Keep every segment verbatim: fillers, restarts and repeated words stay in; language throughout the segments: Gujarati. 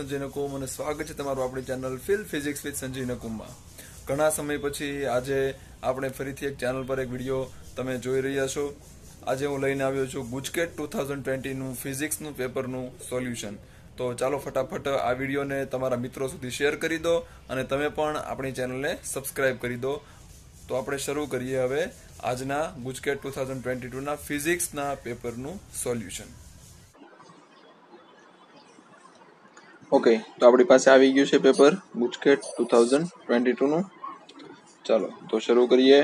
संजय नकुम અને સ્વાગત છે તમારું આપણી channel fill physics with Sanjay નકુમમાં। ઘણા સમય પછી આજે આપણે ફરીથી એક ચેનલ પર એક વિડિયો તમે જોઈ રહ્યા છો। આજે હું લઈને આવ્યો છું ગુજકેટ ટુ થાઉઝન્ડ ટ્વેન્ટી નું ફિઝિક્સનું પેપરનું સોલ્યુશન। તો ચાલો ફટાફટ આ વિડિયોને તમારા મિત્રો સુધી શેર કરી દો અને તમે પણ આપણી ચેનલને સબસ્ક્રાઇબ કરી દો। તો આપણે શરૂ કરીએ હવે આજના GUJCET two thousand twenty two ના ફિઝિક્સના પેપરનું સોલ્યુશન। ओके okay, तो अपनी पास आ गयु है paper GUJCET two thousand twenty two नु। चलो तो शुरू करिए।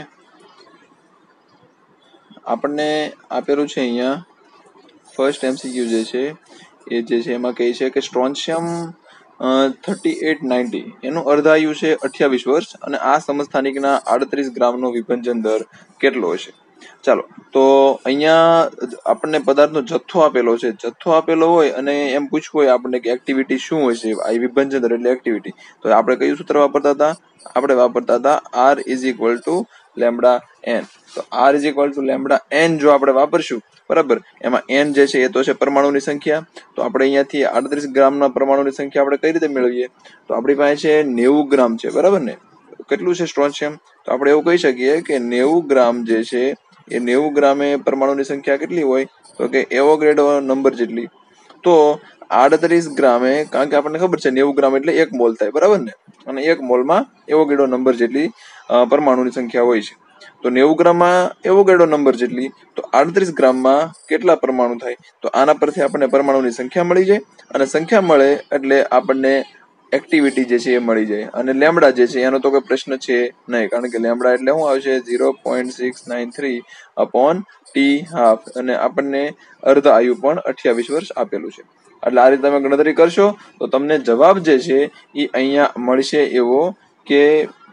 आपने आपेलू है अहींया फर्स्ट एमसीक्यू जे छे ए जे छे एमां कहे छे के स्ट्रोन्शियम थर्टी एट नाइंटी एनु अर्धायु छे अठावीस वर्ष अने आ समस्थानिकना आड़तरीस ग्राम नो विभजन दर केटलो हशे। चलो तो अहींया आपने पदार्थनो जथ्थो आपेलो छे, जथ्थो आपेलो होय अने एम पूछवुं होय आपने के एक्टिविटी शुं हशे, आ विभजन दर एटले एक्टिविटी। तो आपणे कयुं सूत्र वापरता हता? आपणे वापरता हता R is equal to lambda N. तो R is equal to lambda N जो आपणे वापरशुं बराबर, एमां एन जे छे ए तो छे परमाणुनी संख्या। तो आपणे अहींयाथी आड़तरीस ग्रामना परमाणुनी संख्या आपणे कई रीते मेळवीए? तो आपणी पासे छे नेवु ग्राम छे बराबर ने। કેટલું છે સ્ટ્રોન્શિયમ? તો આપણે એવું કહી શકીએ કે નેવું ગ્રામ જે છે એ નેવું ગ્રામે પરમાણુની સંખ્યા કેટલી હોય? તો કે એવોગાડ્રો નંબર જેટલી। તો આડત્રીસ ગ્રામે, કારણ કે આપણને ખબર છે નેવું ગ્રામ એટલે એક મોલ થાય બરાબર ને, અને એક મોલમાં એવોગાડ્રો નંબર જેટલી પરમાણુની સંખ્યા હોય છે। તો નેવું ગ્રામમાં એવોગાડ્રો નંબર જેટલી, તો આડત્રીસ ગ્રામમાં કેટલા પરમાણુ થાય? તો આના પરથી આપણને પરમાણુની સંખ્યા મળી જાય, અને સંખ્યા મળે એટલે આપણને एक्टिविटी जे छे ए मळी जाय। अने लेम्डा जे छे एनो तो कोई प्रश्न छे नहीं, कारण के लेम्डा एटले शुं आवशे zero point six nine three upon T half, अने आपणे अर्ध आयु पण अठावीस वर्ष आपेलुं छे। એટલે આ રીતે તમે ગણતરી કરશો તો તમને જવાબ જે છે એ અહીંયા મળશે એવો કે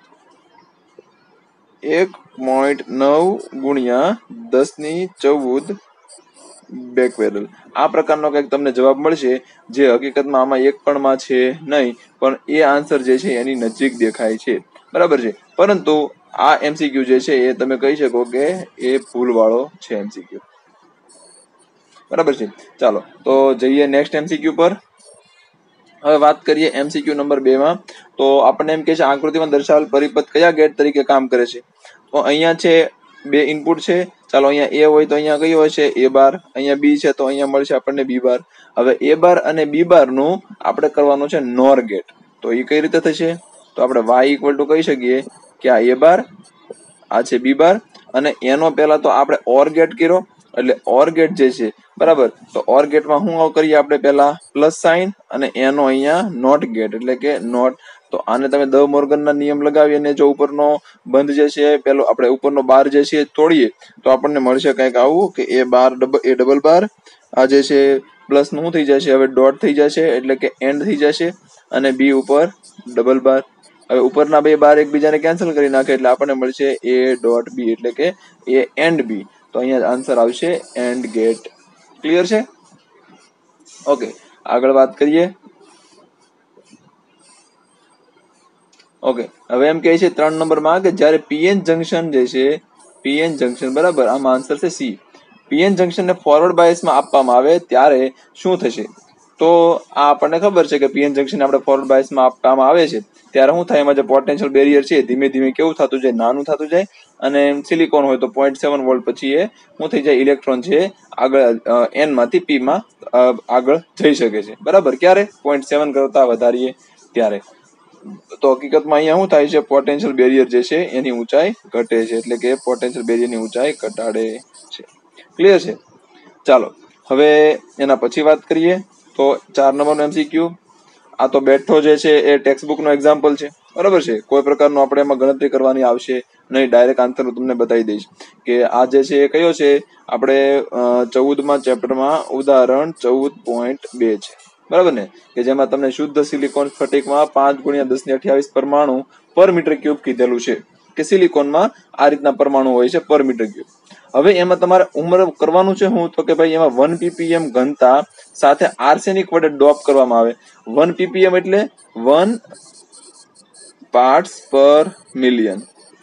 એક પોઈન્ટ નવ ગુણ્યા દસ ની ચૌદ બેકવેરલ। આ પ્રકારનો કંઈક તમને જવાબ મળશે, જે હકીકતમાં આમાં એક પણ માં છે નહીં, પણ એ આન્સર જે છે એની નજીક દેખાય છે બરાબર છે। પરંતુ આ એમસીક્યુ જે છે એ તમે કહી શકો કે એ ભૂલવાળો છે એમસીક્યુ બરાબર છે। ચાલો તો જઈએ નેક્સ્ટ એમસીક્યુ પર। હવે વાત કરીએ એમસીક્યુ નંબર બે માં। તો આપણને એમ કહે છે આકૃતિમાં દર્શાવેલ પરિપથ કયા ગેટ તરીકે કામ કરે છે? તો અહીંયા છે બે ઇનપુટ છે। ચાલો અહીંયા એ હોય તો અહીંયા કયો હશે? એ બાર। અહીંયા બી છે તો અહીંયા મળશે આપણને બી બાર। હવે એ બાર અને બી બાર નું આપણે કરવાનું છે નોર ગેટ। તો એ કઈ રીતે થશે? તો આપણે વાય ઇક્વલ ટુ કહી શકીએ કે આ એ બાર, આ છે બી બાર, અને એનો પહેલા તો આપણે ઓર ગેટ કર્યો, એટલે ઓર ગેટ જે છે બરાબર, તો ઓર ગેટમાં શું કરીએ આપણે? પહેલા પ્લસ સાઇન અને એનો અહીંયા નોટ ગેટ એટલે કે નોટ। તો આને તમે દ મોર્ગનના નિયમ લગાવી અને જો ઉપરનો બંધ જે છે પેલો આપણે ઉપરનો બાર જે છે તોડીએ તો આપણને મળશે કંઈક આવું કે એ બાર ડબલ એ ડબલ બાર, આ જે છે પ્લસ નું થઈ જશે હવે ડોટ થઈ જશે એટલે કે એન્ડ થઈ જશે, અને બી ઉપર ડબલ બાર। હવે ઉપરના બે બાર એકબીજાને કેન્સલ કરી નાખે એટલે આપણને મળશે એ ડોટ બી એટલે કે એ એન્ડ બી। તો અહીંયા આન્સર આવશે એન્ડ ગેટ। ક્લિયર છે? ઓકે, આગળ વાત કરીએ। ઓકે, હવે એમ કહે છે ત્રણ નંબરમાં કે જ્યારે પીએન જંક્શન જે છે પીએન જંક્શન બરાબર, આમાં આન્સર છે સી। પીએન જંક્શનને ફોરવર્ડ બાયસમાં આપવામાં આવે ત્યારે શું થશે? તો આ આપણને ખબર છે કે પીએન જંક્શન આપણે ફોરવર્ડ બાયસમાં આપવામાં આવે છે ત્યારે શું થાય? એમાં જે પોટેન્શિયલ બેરિયર છે ધીમે ધીમે કેવું થતું જાય? નાનું થતું જાય। અને સિલિકોન હોય તો પોઈન્ટ સેવન વોલ્ટ પછી એ શું થઈ જાય? ઇલેક્ટ્રોન છે આગળ એન માંથી પી માં આગળ જઈ શકે છે બરાબર। ક્યારે? પોઈન્ટ સેવન કરતા વધારીએ ત્યારે। તો હકીકતમાં અહીંયા શું થાય છે? પોટેન્શિયલ બેરિયર જે છે એની ઊંચાઈ ઘટે છે, એટલે કે પોટેન્શિયલ બેરિયરની ઊંચાઈ ઘટાડે છે। ક્લિયર છે? ચાલો હવે એના પછી વાત કરીએ તો ચાર નંબરનો એમસીક્યુ। આ તો બેઠો જે છે એ ટેક્સ્ટ બુક નો એક્ઝામ્પલ છે બરાબર છે, કોઈ પ્રકારનું આપણે એમાં ગણતરી કરવાની આવશે નહીં, ડાયરેક્ટ આન્સર હું તમને બતાવી દઈશ કે આ જે છે એ કયો છે? આપણે ચૌદમાં ચેપ્ટરમાં ઉદાહરણ ચૌદ પોઈન્ટ બે છે બરાબર ને, કે જેમાં તમને શુદ્ધ સિલિકોન સ્ફટિકમાં પાંચ ગુણ્યા દસ ની અઠ્યાવીસ પરમાણુ પર મીટર ક્યુબ કીધેલું છે કે સિલિકોનમાં આ રીતના પરમાણુ હોય છે પર મીટર ક્યુબ। હવે એમાં તમારે ઉંમર કરવાનું છે હું તો કે ભાઈ એમાં વન પીપીએમ ઘનતા સાથે આર્સેનિક વડે ડોપ કરવામાં આવે। વન પીપીએમ એટલે one parts per million,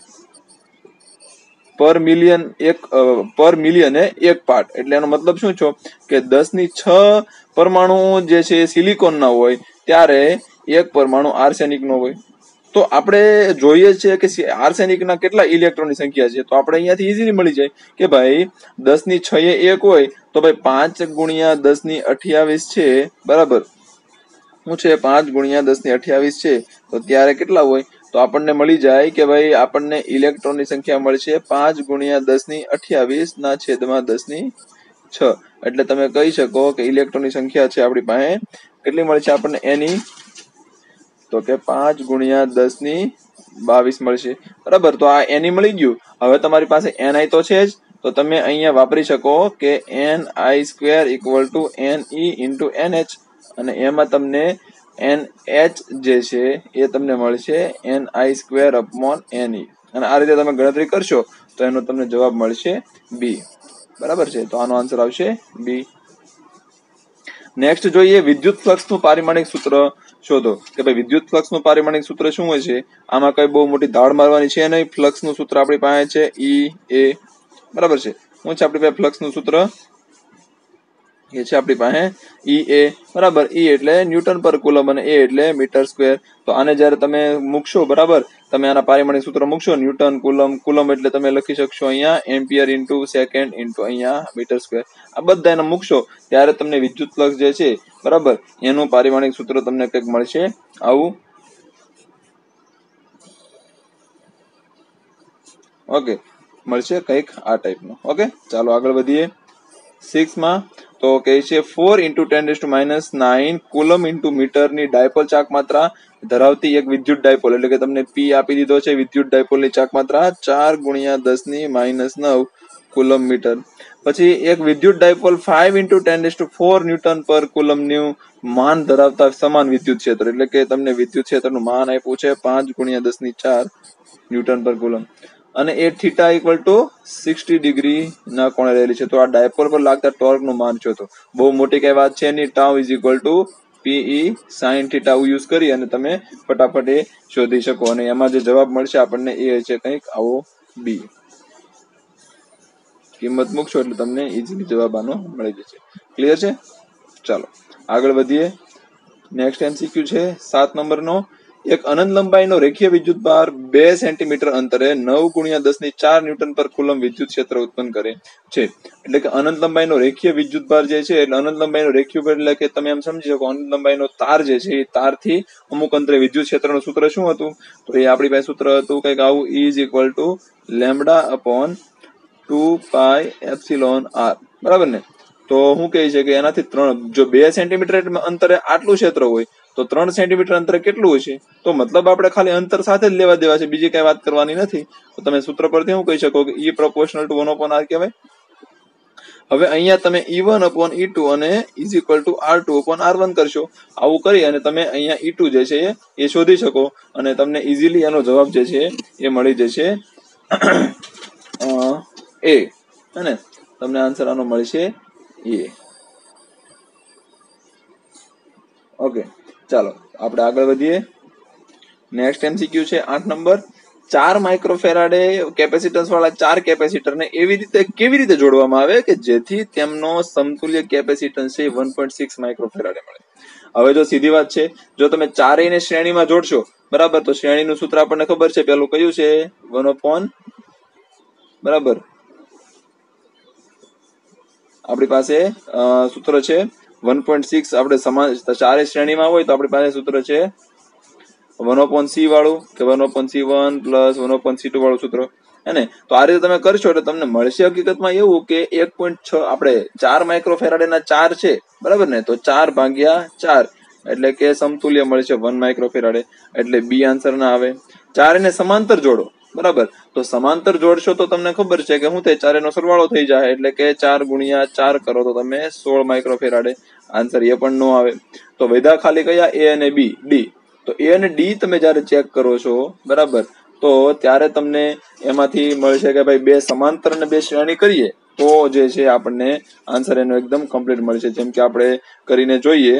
per million એક પર મિલિયન એક પાર્ટ, એટલે એનો મતલબ શું છે કે દસ ની છ પરમાણુ જે છે સિલિકોન ના હોય ત્યારે એક પરમાણુ આર્સેનિકનો હોય. તો આપણે જોઈએ છીએ કે આર્સેનિકના કેટલા ઇલેક્ટ્રોનની સંખ્યા છે, તો આપણે અહીંયાથી ઇઝીલી મળી જાય કે ભાઈ દસ ની છ એ એક હોય તો ભાઈ પાંચ ગુણ્યા દસ ની અઠ્યાવીસ છે, બરાબર. શું છે? પાંચ ગુણ્યા દસ ની અઠ્યાવીસ છે, તો ત્યારે કેટલા હોય? તો આપણને મળી જાય કે ભાઈ આપણને ઇલેક્ટ્રોનની સંખ્યા મળશે પાંચ ગુણ્યા દસ ની અઠ્યાવીસ ના છેદમાં દસ ની છ. એટલે તમે કહી શકો કે ઇલેક્ટ્રોનની સંખ્યા છે આપણી પાસે કેટલી મળશે આપણને એની, તો કે પાંચ ગુણ્યા દસ ની બાવીસ મળશે, બરાબર. તો આ એની મળી ગયું. હવે તમારી પાસે એનઆઈ તો છે જ, તો તમે અહીંયા વાપરી શકો કે N I square equal to N E into N H, અને એમાં તમને એન એચ જે છે એ તમને મળશે N I square upon N E, અને આ રીતે તમે ગણતરી કરશો તો એનો તમને જવાબ મળશે બી, બરાબર છે. તો આનો આન્સર આવશે બી. નેક્સ્ટ જોઈએ વિદ્યુત ફ્લક્સનું પારિમાણિક સૂત્ર શોધો. કે ભાઈ વિદ્યુત ફ્લક્સનું પારિમાણિક સૂત્ર શું હોય છે? આમાં કઈ બહુ મોટી ધાડ મારવાની છે નહીં. ફ્લક્સનું સૂત્ર આપણી પાસે છે ઈ એ, બરાબર છે. શું છે આપણી પાસે ફ્લક્સનું સૂત્ર? એ છે આપણી પાસે ઈ એ, બરાબર. ઈ એટલે ન્યૂટન પર કુલમ અને એ એટલે મીટર સ્ક્વેર. તો આને જ્યારે તમે મૂકશો, બરાબર, તમે આના પારિમાણિક સૂત્ર મૂકશો ન્યૂટન કુલમ, કુલમ એટલે તમે લખી શકશો અહીંયા એમ્પિયર ઇન્ટુ સેકન્ડ ઇન્ટુ અહીંયા મીટર સ્ક્વેર. આ બધા એને મૂકશો ત્યારે તમને વિદ્યુત ફ્લક્સ જે છે, બરાબર, એનું પારિમાણિક સૂત્ર તમને કંઈક મળશે આવું. ઓકે, મળશે કંઈક આ ટાઈપનું. ઓકે, ચાલો આગળ વધીએ. સિક્સમાં તો કહે છે four into ten raise to minus nine coulomb into મીટરની ડાયપોલ ચાક માત્રા ધરાવતી એક વિદ્યુત ડાયપોલ, એટલે કે તમને પી આપી દીધો છે વિદ્યુત ડાયપોલની ચાક માત્રા ચાર ગુણ્યા દસ ની માઇનસ નવ કુલમ મીટર. પછી એક વિદ્યુત dipole five into ten raise to four newton per કુલમનું માન ધરાવતા સમાન વિદ્યુત ક્ષેત્ર, એટલે કે તમને વિદ્યુત ક્ષેત્રનું માન આપ્યું છે પાંચ ગુણ્યા દસ ની ચાર ન્યૂટન પર કુલમ, અને એ theta equal to sixty degree ના કોણે રહેલી છે. તો આ ડાયપોલ પર લાગતા ટોર્ક નું માન છે. તો બહુ મોટી કઈ વાત છે નહીં. Tau is equal to PE sine theta use કરી અને તમે ફટાફટ એ શોધી શકો, અને એમાં જે જવાબ મળશે આપણને એ છે કંઈક આવો બી. કિંમત મૂકશો એટલે તમને ઇઝીલી જવાબ આનો મળી જશે. ક્લિયર છે? ચાલો આગળ વધીએ. નેક્સ્ટ એમસીક્યુ છે સાત નંબરનો. એક અનંત લંબાઈનો રેખીય વિદ્યુત ભાર બે સેન્ટીમીટર અંતરે નવ ગુણ્યા દસ ની ચાર ન્યૂટન પર કુલમ વિદ્યુત ક્ષેત્ર ઉત્પન્ન કરે છે. એટલે કે અનંત લંબાઈનો રેખીય વિદ્યુત ભાર જે છે, એટલે અનંત લંબાઈનો રેખીય એટલે કે તમે એમ સમજી શકો અનંત લંબાઈનો તાર જે છે એ તારથી અમુક અંતરે વિદ્યુત ક્ષેત્રનું સૂત્ર શું હતું? તો એ આપણી પાસે સૂત્ર હતું કંઈક આવું, E is equal to lambda upon two pi epsilon R, બરાબર ને. તો શું કહે છે કે એનાથી ત્રણ, જો બે સેન્ટીમીટર અંતરે આટલું ક્ષેત્ર હોય તો ત્રણ સેન્ટીમીટર અંતરે કેટલું હશે? તો મતલબ આપણે ખાલી અંતર સાથે જ લેવા દેવા છે, બીજી કઈ વાત કરવાની નથી. તો તમે સૂત્ર પરથી શું કહી શકો કે E proportional to one upon R કહેવાય. હવે અહીંયા તમે E one upon E two અને is equal to R two upon R one કરશો. આવું કરી અને તમે અહીંયા ઈ ટુ જે છે એ શોધી શકો અને તમને ઇઝીલી એનો જવાબ જે છે એ મળી જશે એ, અને તમને આન્સર આનો મળશે એ. ઓકે, ચાલો આપણે આગળ વધીએ. નેક્સ્ટ એમસીક્યુ છે આઠ નંબર. ચાર માઇક્રોફેરાડે કેપેસિટન્સ વાળા ચાર કેપેસિટરને એવી રીતે કેવી રીતે જોડવામાં આવે કે જેથી તેમનો સમતુલ્ય કેપેસિટન્સ છે વન પોઈન્ટ સિક્સ માઇક્રોફેરાડે મળે. હવે જો સીધી વાત છે, જો તમે ચારેયને શ્રેણીમાં જોડશો, બરાબર, તો શ્રેણીનું સૂત્ર આપણને ખબર છે, પેલું કયું છે વન અપોન, બરાબર, આપણી પાસે સૂત્ર છે વન પોઈન્ટ સિક્સ. આપણે સમાન ચારે શ્રેણીમાં હોય તો આપણી પાસે સૂત્ર છે વન અપોન સી વાળું, કે one upon C one plus one upon C two વાળું સૂત્ર, હે ને. તો આ રીતે તમે કરશો એટલે તમને મળશે હકીકતમાં એવું કે એક પોઈન્ટ છ આપણે ચાર માઇક્રોફેરાડે ના ચાર છે, બરાબર ને, તો ચાર ભાગ્યા ચાર એટલે કે સમતુલ્ય મળશે વન માઇક્રોફેરાડે, એટલે બી આન્સર ના આવે. ચાર ને સમાંતર જોડો, બરાબર, તો સમાંતર જોડશો તો તમને ખબર છે કે શું થાય, ચાર નો સરવાળો થઈ જાય એટલે કે ચાર ગુણ્યા ચાર કરો તો તમે સોળ માઇક્રોફેરાડે. આન્સર એ પણ નો આવે. તો વધ્યા ખાલી કયા? એ અને બી, ડી. તો એ અને ડી તમે જયારે ચેક કરો છો, બરાબર, તો ત્યારે તમને એમાંથી મળશે કે ભાઈ બે સમાંતર અને બે શ્રેણી કરીએ તો જે છે આપણને આન્સર એનો એકદમ કમ્પ્લીટ મળશે. જેમ કે આપણે કરીને જોઈએ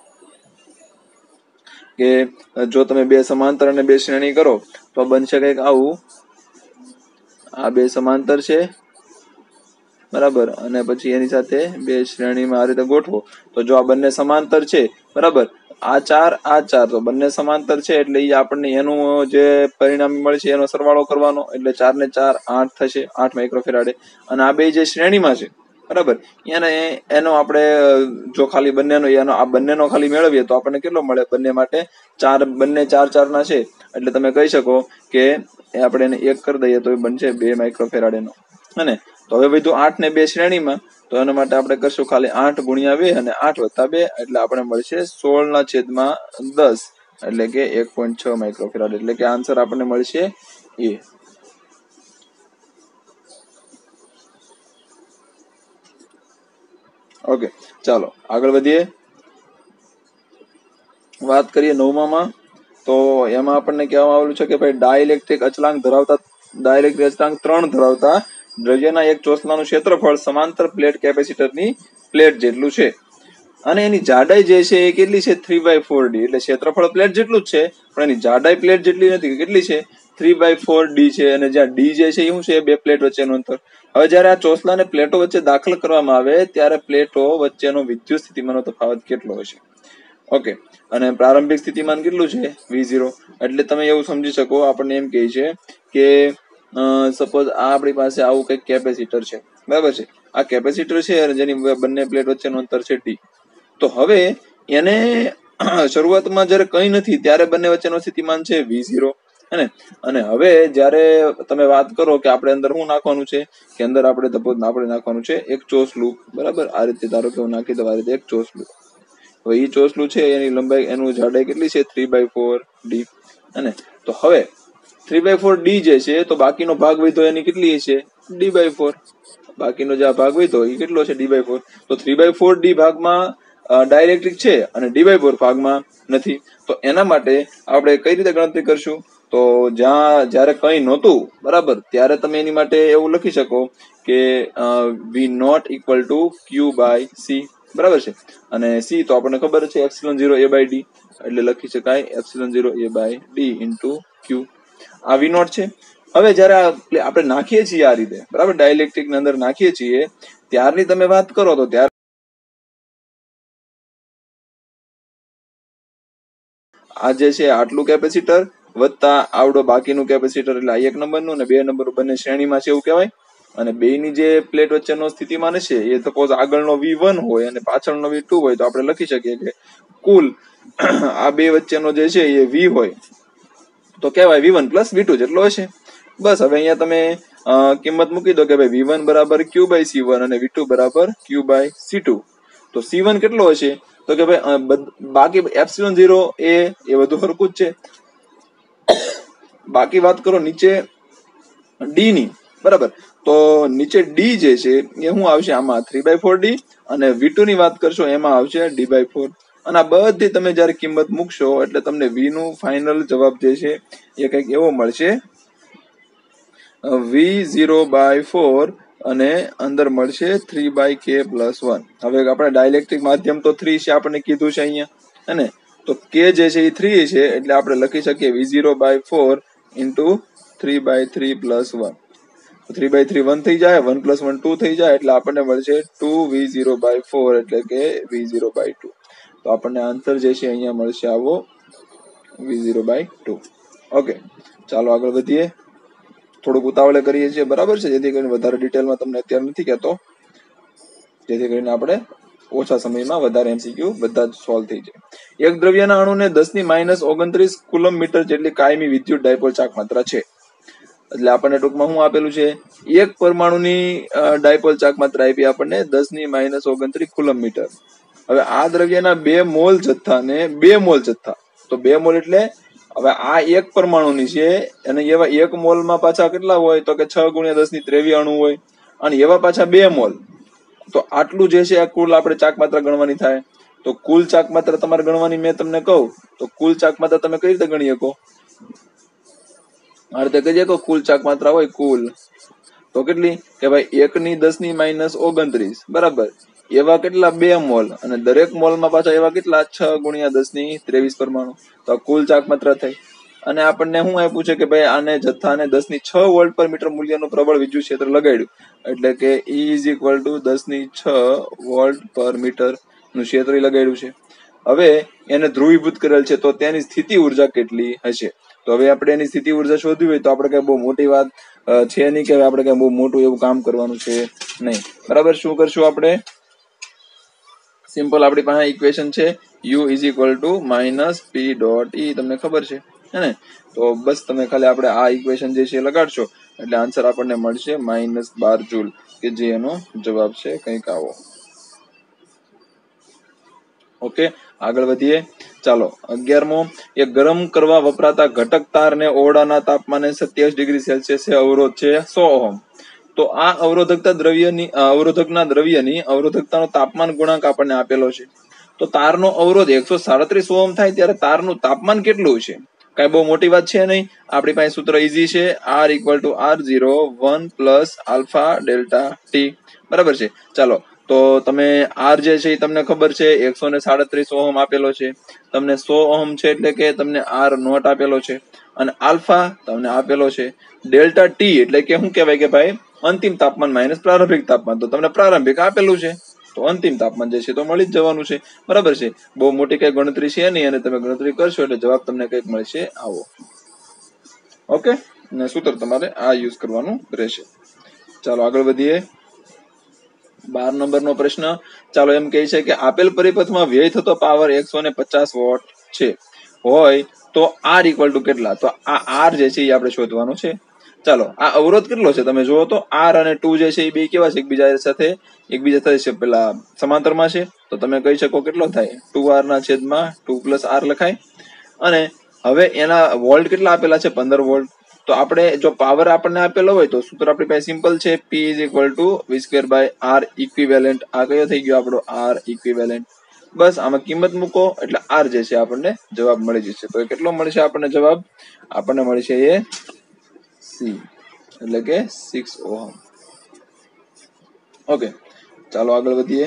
કે જો તમે બે સમાંતર અને બે શ્રેણી કરો તો બનશે કંઈક આવું. આ બે સમાંતર છે, બરાબર, અને પછી એની સાથે બે શ્રેણીમાં આ રીતે ગોઠવો તો જો આ બંને સમાંતર છે, બરાબર, આ ચાર આ ચાર તો બંને સમાંતર છે એટલે એ આપણને એનું જે પરિણામ મળશે એનો સરવાળો કરવાનો, એટલે ચાર ને ચાર આઠ થશે, આઠ માઇક્રોફેરાડે. અને આ બે જે શ્રેણીમાં છે બરાબર એને એનો આપણે જો ખાલી બંનેનો એનો આ બંનેનો ખાલી મેળવીએ તો આપણને કેટલો મળે? બંને માટે ચાર, બંને ચાર ચાર ના છે એટલે તમે કહી શકો કે આપણે એને એક કરી દઈએ તો એ બનશે બે માઇક્રોફેરાડેનો. અને તો હવે બધું આઠ ને બે શ્રેણીમાં, તો એના માટે આપણે કરશું ખાલી આઠ ગુણ્યા બે અને આઠ વત્તા બે એટલે આપણે મળશે સોળ ના છેદમાં દસ એટલે કે એક પોઈન્ટ છ માઇક્રોફેરાડ. એટલે કે આન્સર આપણને મળશે એ. ઓકે, ચાલો આગળ વધીએ. વાત કરીએ નવમામાં, તો એમાં આપણને કહેવામાં આવેલું છે કે ભાઈ ડાઇલેક્ટ્રિક અચલાંક ધરાવતા ડાઇલેક્ટ્રિક અચલાંક ત્રણ ધરાવતા દ્રવ્યના એક ચોસલાનું ક્ષેત્રફળ સમાંતર પ્લેટ કેપેસિટરની પ્લેટ જેટલું છે અને એની જાડાઈ જે છે એ કેટલી છે? Three by four D. એટલે ક્ષેત્રફળ પ્લેટ જેટલું જ છે પણ એની જાડાઈ પ્લેટ જેટલી નથી. કેટલી છે? થ્રી બાય ફોર ડી છે. અને જ્યાં ડી જે છે એ શું છે? બે પ્લેટ વચ્ચેનું અંતર. હવે જયારે આ ચોસલાને પ્લેટો વચ્ચે દાખલ કરવામાં આવે ત્યારે પ્લેટો વચ્ચેનો વિદ્યુત સ્થિતિમાનનો તફાવત કેટલો હશે? ઓકે, અને પ્રારંભિક સ્થિતિમાન કેટલું છે? V zero. એટલે તમે એવું સમજી શકો, આપણને એમ કહે છે કે સપોઝ આ આપણી પાસે આવું કંઈક કેપેસિટર છે બરાબર છે. આ કેપેસિટર છે અને જેની બંને પ્લેટ વચ્ચેનું અંતર છે ટી. તો હવે એને શરૂઆતમાં જયારે કઈ નથી ત્યારે બંને વચ્ચેનો સ્થિતિમાન છે વી ઝીરો. અને અને હવે જયારે તમે વાત કરો કે આપણે અંદર શું નાખવાનું છે કે અંદર આપણે સપોઝ આપણે નાખવાનું છે એક ચોસલું બરાબર. આ રીતે ધારો કે હું નાખી દઉં આ રીતે એક ચોસલું. હવે એ ચોસલું છે એની લંબાઈ એનું જાડાઈ કેટલી છે? Three by four D. અને તો હવે થ્રી બાય ફોર ડી જે છે તો બાકીનો ભાગ વધ્યો એની કેટલી છે? D by four. બાકીનો જે આ ભાગ વધ્યો એ કેટલો છે? D by four. તો થ્રી બાય ફોર ડી ભાગમાં ડાયરેક્ટ્રિક છે અને ડી બાય ફોર ભાગમાં નથી. તો એના માટે આપણે કઈ રીતે ગણતરી કરશું? તો જ્યાં જયારે કઈ નહોતું બરાબર ત્યારે તમે એની માટે એવું લખી શકો કે V naught equal to Q by C બરાબર છે. અને સી તો આપણને ખબર છે epsilon zero A by D, એટલે લખી શકાય epsilon zero A by D into Q. આ વી નોટ છે. હવે જયારે આપણે નાખીએ છીએ આ રીતે બરાબર ડાયલેક્ટ્રિક ની અંદર નાખીએ છીએ ત્યારની તમે વાત કરો તો ત્યારે આ જે છે આટલું કેપેસિટર વત્તા આવડો બાકીનું કેપેસિટર એટલે આ એક નંબરનું અને બે નંબરનું બંને શ્રેણીમાં છે એવું કહેવાય. અને બે ની જે પ્લેટ વચ્ચેનો સ્થિતિમાન છે એ સપોઝ આગળનો વી વન હોય અને પાછળનો વી ટુ હોય તો આપણે લખી શકીએ કે કુલ આ બે વચ્ચેનો જે છે એ વી હોય તો કહેવાય V one plus V two જેટલો હશે. બસ હવે અહીંયા તમે કિંમત મૂકી દો કે ભાઈ વી વન બરાબર ક્યુ બાય સી વન અને વી ટુ બરાબર ક્યુ બાય સી ટુ. તો સી વન કેટલો હશે? તો કે ભાઈ બાકી એપ્સિલોન ઝીરો એ એ બધું સરખું જ છે. બાકી વાત કરો નીચે ડી ની બરાબર. તો નીચે ડી જે છે એ શું આવશે આમાં? Three by four D. અને વી ટુ ની વાત કરશો એમાં આવશે ડી બાય ફોર. અને આ બધી તમે જયારે કિંમત મૂકશો એટલે તમને વી નું ફાઇનલ જવાબ જે છે એ કંઈક એવો મળશે વી ઝીરો બાય ફોર અને અંદર મળશે three by K plus one. હવે આપણે ડાયલેક્ટ્રિક માધ્યમ તો થ્રી છે આપણને કીધું છે અહીંયા અને તો કે જે છે એ થ્રી છે એટલે આપણે લખી શકીએ V zero by four into three by three plus one. Three by three one થઈ જાય, વન પ્લસ વન ટુ થઈ જાય એટલે આપણને મળશે two V zero by four એટલે કે વી ઝીરો બાય ટુ. તો આપણને આન્સર જે છે અહીંયા મળશે આવો V zero by two. Okay, ચાલો આગળ વધીએ. થોડુંક ઉતાવળે કરીએ છીએ બરાબર છે, જેથી કરીને વધારે ડિટેલમાં તમને અત્યારે નથી કહેતો, જેથી કરીને આપણે ઓછા સમયમાં વધારે એમસીક્યુ બધા જ સોલ્વ થઈ જાય. એક દ્રવ્યના અણુને દસ ની માઇનસ ઓગણત્રીસ કુલમ મીટર જેટલી કાયમી વિદ્યુત ડાયપોલ ચાક માત્રા છે. એટલે આપણને ટૂંકમાં શું આપેલું છે? એક પરમાણુની ડાયપોલ ચાક માત્રા આપી આપણને દસ ની માઇનસ ઓગણત્રીસ કુલમ મીટર. હવે આ દ્રવ્યના બે મોલ જથ્થાને બે મોલ જથ્થા તો બે મોલ એટલે હવે આ એક પરમાણુની છે અને એવા એક મોલમાં પાછા કેટલા હોય તો કે છ ગુણ્યા દસ ની ત્રેવીસ અણુ હોય અને એવા પાછા બે મોલ. તો આટલું જે છે આ કુલ આપણે ચાક માત્રા ગણવાની થાય. તો કુલ ચાક માત્રા તમારે ગણવાની મેં તમને કહું તો કુલ ચાક માત્રા તમે કઈ રીતે ગણી શકો? આ રીતે કહી શકો કુલ ચાક માત્રા હોય કુલ તો કેટલી કે ભાઈ એક ની દસ ની માઇનસ ઓગણત્રીસ બરાબર એવા કેટલા બે મોલ અને દરેક મોલમાં પાછા એવા કેટલા છ ગુણ્યા દસ ની ત્રેવીસ પરમાણુ. તો કુલ ચાક માત્રા થઈ. અને આપણને શું આપ્યું છે કે ભાઈ આને જથ્થાને દસ ની છ વોલ્ટ પર મીટર મૂલ્યનું પ્રબળ વિદ્યુત ક્ષેત્ર લગાડ્યું એટલે કે ઈ ઇઝ ઇક્વલ ટુ દસ ની છ વોલ્ટ પર મીટર નું ક્ષેત્ર લગાડ્યું છે. હવે એને ધ્રુવીભૂત કરેલ છે તો તેની સ્થિતિ ઉર્જા કેટલી હશે? તો હવે આપણે એની સ્થિતિ ઉર્જા શોધવી હોય તો આપણે કઈ બહુ મોટી વાત છે નહીં કે આપણે કઈ બહુ મોટું એવું કામ કરવાનું છે નહીં. બરાબર, શું કરશું આપણે? સિમ્પલ આપણી પાસે ઇક્વેશન છે U is equal to minus P dot E, તમને ખબર છે હે ને? તો બસ તમે ખાલી આપણે આ ઇક્વેશન જે છે લગાડશો એટલે આન્સર આપણને મળશે માઇનસ બાર જૂલ, કે જે એનો જવાબ છે કંઈક આવો. ઓકે, આગળ વધીએ. ચાલો, અગિયારમો, એ ગરમ કરવા વપરાતા ઘટક તારને ઓરડાના તાપમાને સત્યાવીસ ડિગ્રી સેલ્સિયસે અવરોધ છે સો ઓહમ. તો આ અવરોધકતા દ્રવ્યની અવરોધકના દ્રવ્યની અવરોધકતાનો તાપમાન ગુણાંક આપણને આપેલો છે. તો તારનો અવરોધ એકસો સાડત્રીસ ઓહમ થાય ત્યારે તારનું તાપમાન કેટલું છે? કઈ બહુ મોટી વાત છે નહીં. આપણી પાસે સૂત્ર ઈઝી છે, R equal to R zero one plus alpha delta T. બરાબર છે. ચાલો, તો તમે આર જે છે એ તમને ખબર છે એકસો ને સાડત્રીસ ઓહમ આપેલો છે, તમને સો ઓહમ છે એટલે કે તમને આર નોટ આપેલો છે, અને આલ્ફા તમને આપેલો છે. ડેલ્ટા ટી એટલે કે શું કહેવાય કે ભાઈ અંતિમ તાપમાન માઇનસ પ્રારંભિક તાપમાન. તો તમને પ્રારંભિક આપેલું છે તો અંતિમ તાપમાન જે છે તો મળી જ જવાનું છે. બરાબર છે, બહુ મોટી કઈ ગણતરી છે નહીં, અને તમે ગણતરી કરશો એટલે જવાબ તમને કઈક મળશે આવો. ઓકે, ને સૂત્ર તમારે આ યુઝ કરવાનું રહેશે. ચાલો આગળ વધીએ. બાર નંબર નો પ્રશ્ન. ચાલો, એમ કહે છે કે આપેલ પરિપથમાં વ્યય થતો પાવર એકસો ને પચાસ વોટ છે હોય તો આર ઇક્વલ ટુ કેટલા? તો આ આર જે છે એ આપણે શોધવાનું છે. ચાલો, આ અવરોધ કેટલો છે તમે જુઓ તો આર અને ટુ જે છે એ બે કેવા છે? એકબીજા સાથે એકબીજા સાથે પેલા સમાંતરમાં છે. તો તમે કહી શકો કેટલો થાય? ટુ આર ના છેદમાં ટુ પ્લસ આર લખાય. અને હવે એના વોલ્ટ કેટલા આપેલા છે? પંદર વોલ્ટ. તો આપણે જો પાવર આપણને આપેલો હોય તો સૂત્ર આપણી પાસે સિમ્પલ છે, P is equal to V square by R equivalent. આ કયો થઈ ગયો આપણો? R equivalent. બસ આમાં કિંમત મૂકો એટલે આર જે છે આપણને જવાબ મળી જશે. તો કેટલો મળશે આપણને જવાબ? આપણને મળશે એ સી, એટલે કે સિક્સ ઓહમ. ઓકે, ચાલો આગળ વધીએ.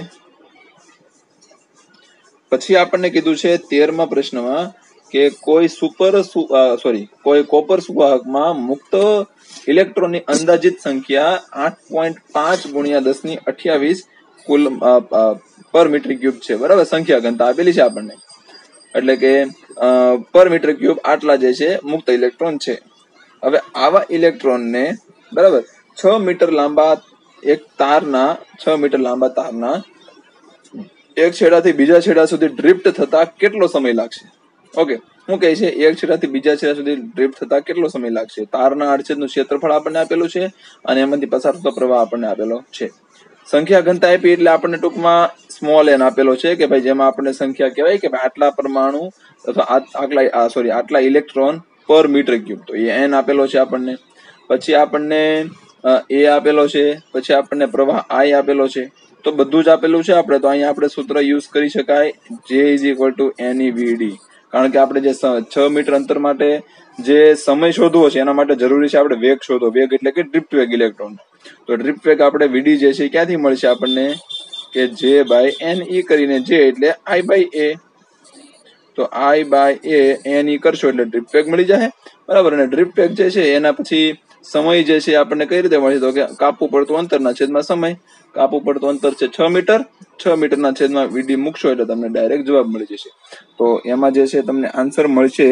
પછી આપણને કીધું છે તેરમા પ્રશ્નમાં કે કોઈ સુપર સોરી કોઈ કોપર સુવાહકમાં મુક્ત ઇલેક્ટ્રોનની અંદાજિત સંખ્યા આઠ પોઈન્ટ પાંચ ગુણ્યા દસ ની અઠ્યાવીસ કુલ પર મીટર ક્યુબ છે. બરાબર, સંખ્યા ઘનતા આપેલી છે આપણને, એટલે કે પર મીટર ક્યુબ આટલા જે છે મુક્ત ઇલેક્ટ્રોન છે. હવે આવા ઇલેક્ટ્રોનને બરાબર છ મીટર લાંબા એક તારના છ મીટર લાંબા તારના એક છેડાથી બીજા છેડા સુધી ડ્રિફ્ટ થતા કેટલો સમય લાગશે? ઓકે, શું કહે છે? એક છેડાથી બીજા છેડા સુધી ડ્રિફ્ટ થતા કેટલો સમય લાગશે? તારના આડછેદનું ક્ષેત્રફળ આપણને આપેલું છે અને એમાંથી પસાર થતો પ્રવાહ આપણને આપેલો છે. સંખ્યા ઘનતા આપી એટલે આપણને ટૂંકમાં સ્મોલ એન આપેલો છે, કે ભાઈ જેમાં આપણને સંખ્યા કહેવાય કે ભાઈ આટલા પરમાણુ અથવા આટલા સોરી આટલા ઇલેક્ટ્રોન પર મીટર ક્યુબ. તો એ એન આપેલો છે આપણને. પછી આપણને એ આપેલો છે, પછી આપણને પ્રવાહ આઈ આપેલો છે. તો બધું જ આપેલું છે આપણે, તો અહીંયા આપણે સૂત્ર યુઝ કરી શકાય, જે ઇઝ ઇક્વલ ટુ એની વીડી. કારણ કે આપણે જે છ મીટર અંતર માટે જે સમય શોધવો છે એના માટે જરૂરી છે આપણે વેગ શોધવો. વેગ એટલે કે ડ્રિફ્ટ વેગ ઇલેક્ટ્રોન. તો ડ્રિફ્ટ વેગ આપણે વીડી જે છે ક્યાંથી મળશે આપણને? કે જે બાય એન ઈ કરીને જે એટલે આઈ બાય એ. તો આઈ બાય એ એન ઈ કરશો એટલે ડ્રિફ્ટ વેગ મળી જાય. બરાબર, અને ડ્રિફ્ટ વેગ જે છે એના પછી સમય જે છે આપણને કઈ રીતે મળે? તો કે કાપવું પડતું અંતરના છેદમાં સમય. કાપવું પડતું અંતર છે છ મીટર. છ મીટરના છેદમાં વીડી મૂકશો એટલે તમને ડાયરેક્ટ જવાબ મળી જશે. તો એમાં જે છે તમને આન્સર મળશે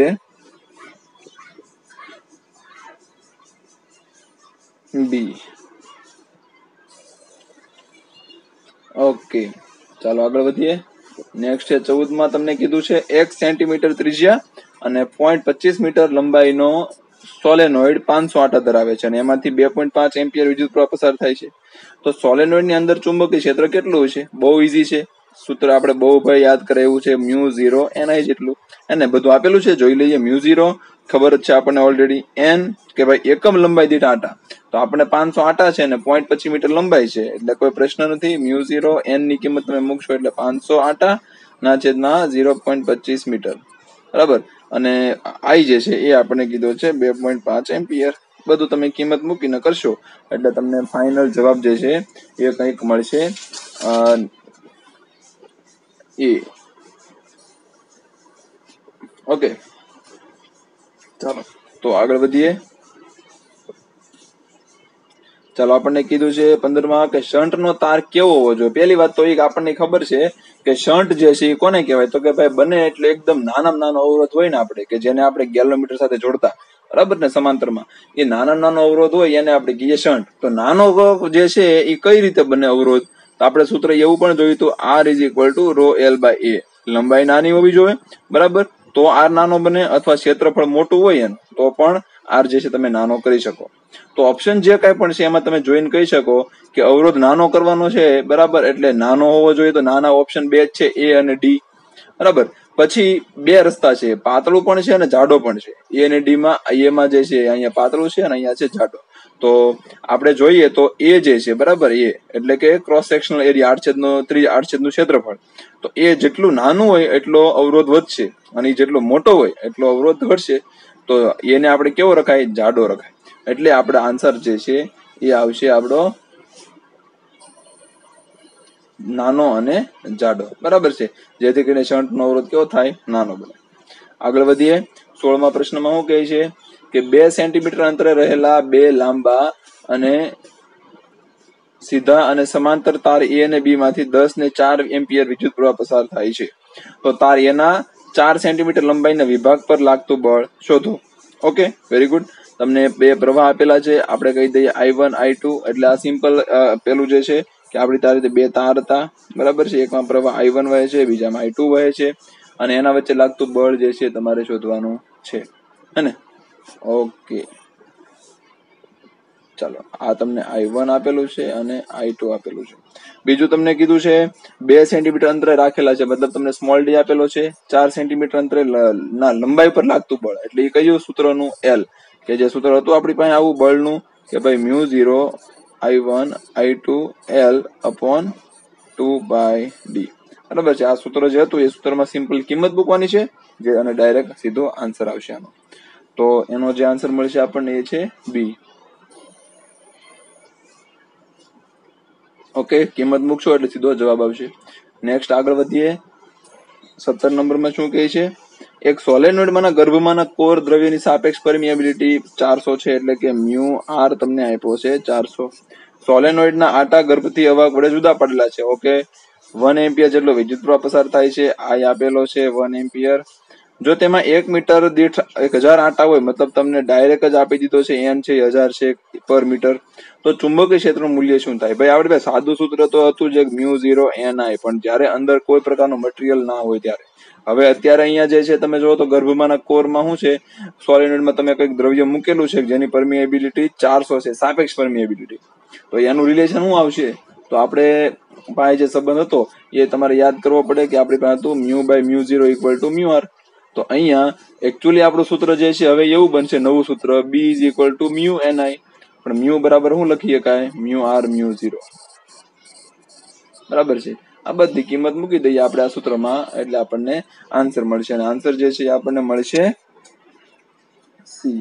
બી. ઓકે, ચાલો આગળ વધીએ. નેક્સ્ટ છે ચૌદ માં તમને કીધું છે એક સેન્ટીમીટર ત્રિજ્યા અને પોઈન્ટ પચીસ મીટર લંબાઈનો સોલેનોઇડ પાંચસો આટા ધરાવે છે અને એમાંથી બે પોઈન્ટ પાંચ એમ્પિયર વિદ્યુત પ્રવાહ પસાર થાય છે. તો સોલેનોઇડ ની અંદર ચુંબકીય ક્ષેત્ર કેટલું છે? બહુ ઈઝી છે. સૂત્ર આપણે બહુ ભાઈ યાદ કરે એવું છે, મ્યુ ઝીરો એન આઈ જેટલું. એને બધું આપેલું છે, જોઈ લઈએ. મ્યુ ઝીરો ખબર જ છે આપણને ઓલરેડી. એન કે ભાઈ એકમ લંબાઈ દીઠ આટા. તો આપણે પાંચસો આટા છે ને પોઈન્ટ પચીસ મીટર લંબાઈ છે એટલે કોઈ પ્રશ્ન નથી. મ્યુ ઝીરો એન ની કિંમત તમે મૂકશો એટલે પાંચસો આટા ના છેદમાં ઝીરો પોઈન્ટ પચીસ મીટર. બરાબર, અને આઈ જે છે એ આપણે કીધો છે બે પોઈન્ટ પાંચ એમ્પિયર. બધું તમે કિંમત મૂકીને કરશો એટલે તમને ફાઇનલ જવાબ જે છે એ કંઈક મળશે એ. ઓકે, ચાલો તો આગળ વધીએ. ચાલો આપણને કીધું છે પંદરમાં કે શન્ટ નો તાર કેવો હોવો જોઈએ. પહેલી વાત તો એક આપણને ખબર છે કે શન્ટ જે છે એ કોને કહેવાય, તો કે ભાઈ બને એટલે એકદમ નાનામાં નાનો અવરોધ હોય ને આપણે કે જેને આપણે ગેલોમીટર સાથે જોડતા, બરાબર ને, સમાંતરમાં, એ નાના નાનો અવરોધ હોય એને આપણે કહીએ શન્ટ. તો નાનો જે છે એ કઈ રીતે બને અવરોધ, તો આપણે સૂત્ર એવું પણ જોયું હતું, R is equal to rho L by A. લંબાઈ નાની હોવી જોઈએ, બરાબર, તો આર નાનો બને, અથવા ક્ષેત્રફળ મોટું હોય એનું તો પણ આર જે છે તમે નાનો કરી શકો. તો ઓપ્શન જે કાંઈ પણ છે એમાં તમે જોઈને કહી શકો કે અવરોધ નાનો કરવાનો છે, બરાબર, એટલે નાનો હોવો જોઈએ. તો નાના ઓપ્શન બે જ છે, એ અને ડી, બરાબર. પછી બે રસ્તા છે, પાતળું પણ છે અને જાડો પણ છે. એ અને ડી માં એમાં જે છે અહીંયા પાતળું છે અને અહીંયા છે જાડો. તો આપણે જોઈએ તો એ જે છે, બરાબર, એ એટલે કે ક્રોસ સેક્શનલ એરિયા, આડછેદ નો ત્રી આડછેદ નું ક્ષેત્રફળ, તો એ જેટલું નાનું હોય એટલો અવરોધ વધશે અને જેટલો મોટો હોય એટલો અવરોધ ઘટશે. તો એને આપણે કેવો રખાય, જાડો રખાય. એટલે આપણે આન્સર જે છે એ આવશે આપણો નાનો અને જાડો, બરાબર છે, જેથી કરીને શન્ટ નો અવરોધ કેવો થાય, નાનો બને. આગળ વધીએ. સોળમા પ્રશ્નમાં શું કહે છે કે બે સેન્ટીમીટર અંતરે રહેલા બે લાંબા અને સીધા અને સમાંતર તાર એ અને બી માંથી દસ ને ચાર એમ્પિયર વિદ્યુત પ્રવાહ પસાર થાય છે. તો તાર એના ચાર સેન્ટીમીટર લંબાઈના વિભાગ પર લાગતું બળ શોધો. Okay, very good. તમને બે પ્રવાહ આપેલા છે, આપણે કહી દઈએ આઈ વન આઈ ટુ. એટલે આ સિમ્પલ પેલું જે છે કે આપણી તાર રીતે બે તાર હતા, બરાબર છે, એકમાં પ્રવાહ આઈ વન વહે છે, બીજામાં આઈ ટુ વહે છે, અને એના વચ્ચે લાગતું બળ જે છે તમારે શોધવાનું છે, હે ને? ઓકે, ચાલો, આ તમને આઈ વન આપેલું છે અને આઈ ટુ આપેલું છે. બીજું તમને કીધું છે બે સેન્ટીમીટર અંતરે રાખેલા છે, મતલબ તમને સ્મોલ ડી આપેલો છે. ચાર સેન્ટીમીટર અંતરે ના લંબાઈ પર લાગતું બળ, એટલે એ કયું સૂત્રનું, એલ, કે જે સૂત્ર હતું આપણી પાસે આવું બળનું કે ભાઈ mu zero I one I two L upon two by D, બરાબર છે. આ સૂત્ર જે હતું એ સૂત્રમાં સિમ્પલ કિંમત મૂકવાની છે, જે અને ડાયરેક્ટ સીધો આન્સર આવશે આનો. તો એનો જે આન્સર મળશે આપણને એ છે બી. ઓકે, કિંમત મૂકશો એટલે સીધો જવાબ આવશે. નેક્સ્ટ આગળ વધીએ. સત્તર નંબરમાં શું કહે છે, એક સોલેનોઇડમાંના ગર્ભમાંના કોર દ્રવ્યની સાપેક્ષ પરમિએબિલિટી ચારસો છે, એટલે કે મ્યુ આર તમને આપ્યો છે ચારસો. સોલેનોઇડના આટા ગર્ભથી અવાહક વડે જુદા પડેલા છે. ઓકે, વન એમ્પિયર જેટલો વિદ્યુત પ્રવાહ પસાર થાય છે, આ આપેલો છે વન એમ્પિયર. જો તેમાં એક મીટર દીઠ એક હજાર આટા હોય, મતલબ તમને ડાયરેક્ટ જ આપી દીધો છે એન છે હજાર છે પર મીટર, તો ચુંબકીય ક્ષેત્રનું મૂલ્ય શું થાય? ભાઈ આપણે સાદું સૂત્ર તો હતું જ મ્યુ ઝીરો એન આઈ, પણ જયારે અંદર કોઈ પ્રકારનું મટીરિયલ ના હોય ત્યારે. હવે અત્યારે અહીંયા જે છે તમે જો તો ગર્ભમાંના કોરમાં શું છે, સોલેનોઇડમાં તમે કંઈક દ્રવ્ય મૂકેલું છે જેની પરમિએબિલિટી ચારસો છે, સાપેક્ષ પરમિએબિલિટી. તો એનું રિલેશન શું આવશે? તો આપણે પાસે જે સંબંધ હતો એ તમારે યાદ કરવો પડે કે આપણી પાસે હતું mu by mu zero equal to mu R. તો અહીંયા એકચ્યુઅલી આપણું સૂત્ર જે છે હવે એવું બનશે, નવું સૂત્ર, B is equal to mu N I. પણ મ્યુ બરાબર શું લખી શકાય, મ્યુ આર મ્યુ ઝીરો, બરાબર છે. આ બધી કિંમત મૂકી દઈએ આપણે આ સૂત્રમાં, એટલે આપણને આન્સર મળશે, અને આન્સર જે છે આપણને મળશે સી.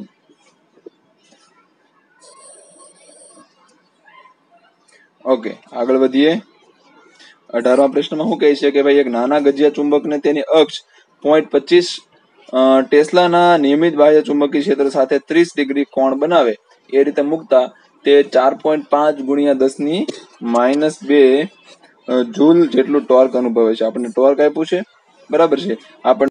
ઓકે, આગળ વધીએ. અઢારમા પ્રશ્નમાં શું કહે છે કે ભાઈ એક નાના ગજિયા ચુંબકને તેની અક્ષ પોઈન્ટ પચીસ ટેસ્લાના નિયમિત બાહ્ય ચુંબકીય ક્ષેત્ર સાથે ત્રીસ ડિગ્રી કોણ બનાવે એ રીતે મૂકતા તે ચાર પોઈન્ટ પાંચ ગુણ્યા દસ ની માઇનસ બે જૂલ જેટલું ટોર્ક અનુભવે છે. આપણને ટોર્ક આપ્યું છે, બરાબર છે. આપણને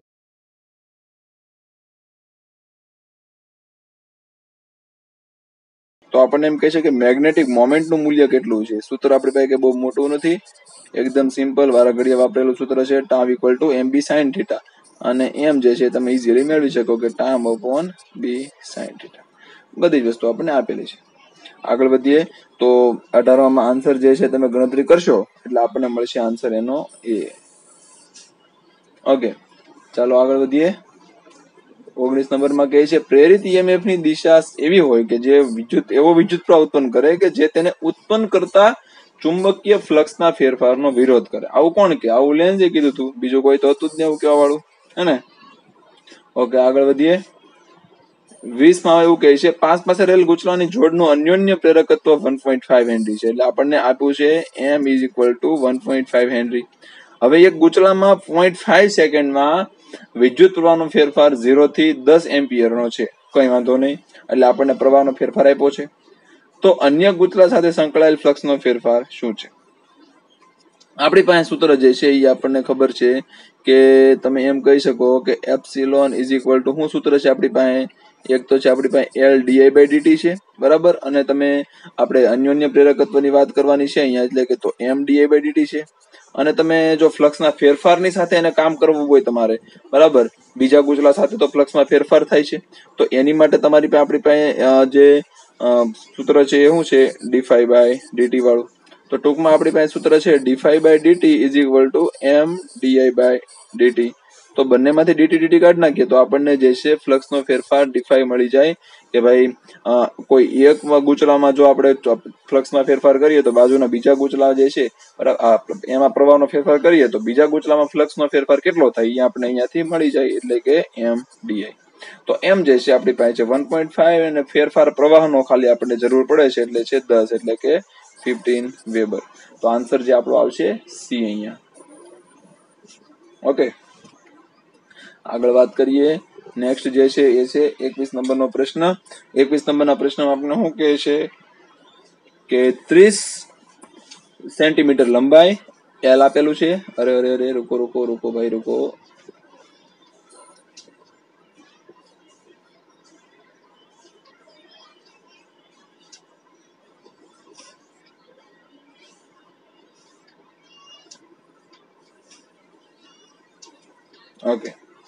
તો આપણને એમ કહે છે કે મેગ્નેટિક મોમેન્ટનું મૂલ્ય કેટલું છે. સૂત્ર આપણી પાસે બહુ મોટું નથી, એકદમ સિમ્પલ વારા ઘડિયા વાપરેલું સૂત્ર છે, tau equal to M B sine theta, અને એમ જે છે તમે ઇઝીલી મેળવી શકો કે ટામ અપોન બી સાઇન થીટા. બધી જ વસ્તુ આપણને આપેલી છે. આગળ વધીએ તો અઢારમાં આન્સર જે છે તમે ગણતરી કરશો એટલે આપણને મળશે આન્સર એનો એ. ઓકે, ચાલો આગળ વધીએ. ઓગણીસ નંબરમાં કહે છે પ્રેરિત ઈએમએફ ની દિશા એવી હોય કે જે વિદ્યુત એવો વિદ્યુત પ્રવાહ ઉત્પન્ન કરે કે જે તેને ઉત્પન્ન કરતા ચુંબકીય ફ્લક્સના ફેરફારનો વિરોધ કરે. આવું કોણ કે? આવું લેન્ઝે કીધું હતું, બીજું કોઈ તો હતું જ નહીં આવું કહેવા વાળું, હે ને? ઓકે, આગળ વધીએ. વીસ માં એવું કહે છે પાંચ પાસે રહેલ ગૂંચળાની જોડનું અન્યોન્ય પ્રેરકત્વ વન પોઈન્ટ ફાઈવ હેનરી છે, એટલે આપણને આપ્યું છે M is equal to one point five henry. હવે એક ગૂંચળામાં પોઈન્ટ ફાઈવ સેકન્ડમાં વિદ્યુત પ્રવાહનો ફેરફાર ઝીરો થી દસ એમ્પિયરનો છે, કઈ વાંધો નહીં, એટલે આપણને પ્રવાહનો ફેરફાર આપ્યો છે. તો અન્ય ગુચલા સાથે સંકળાયેલ ફ્લક્સનો ફેરફાર શું છે? આપણી પાસે સૂત્ર જે છે એ આપણને ખબર છે કે તમે એમ કહી શકો કે એપ્સિલોન ઇઝ ઇક્વલ ટુ શું સૂત્ર છે આપણી પાસે? એક તો છે આપણી પાસે એલ ડીઆઈ બાય ડીટી છે, બરાબર, અને તમે આપણે અન્યોન્ય પ્રેરકત્વની વાત કરવાની છે અહીંયા, એટલે કે તો એમ ડીઆઈ બાય ડીટી છે. અને તમે જો ફ્લક્સના ફેરફારની સાથે એને કામ કરવું હોય તમારે, બરાબર, બીજા ગુચલા સાથે તો ફ્લક્સમાં ફેરફાર થાય છે, તો એની માટે તમારી પાસે આપણી પાસે જે સૂત્ર છે એ શું છે? ડીફાઈ બાય ડીટી વાળું. તો ટૂંકમાં આપણી પાસે સૂત્ર છે D phi by DT is equal to M DI by DT. તો બંનેમાંથી ડીટી ડીટી કાઢી નાખીએ તો આપણને જે છે ફ્લક્સનો ફેરફાર ડીફાઈ મળી જાય કે ભાઈ કોઈ એક ગુચલામાં જો આપણે ફ્લક્સમાં ફેરફાર કરીએ તો બાજુના બીજા ગુચલા જે છે એમાં પ્રવાહનો ફેરફાર કરીએ તો બીજા ગુચલામાં ફ્લક્સનો ફેરફાર કેટલો થાય એ આપણે અહીંયાથી મળી જાય, એટલે કે એમ ડીઆઈ. તો એમ જે છે આપણી પાસે છે વન પોઈન્ટ ફાઈવ અને ફેરફાર પ્રવાહનો ખાલી આપણને જરૂર પડે છે એટલે છે દસ, એટલે કે ફિફ્ટીન વેબર. તો આન્સર જે આપણો આવશે સી અહીંયા. ઓકે, આગળ વાત કરીએ. નેક્સ્ટ જે છે એ છે એકવીસ નંબરનો પ્રશ્ન. એકવીસ નંબરના પ્રશ્નમાં આપણે શું કહે છે કે ત્રીસ સેન્ટીમીટર લંબાઈ એલ આપેલું છે. અરે અરે અરે રૂકો રૂકો રૂકો ભાઈ રૂકો. ઓકે,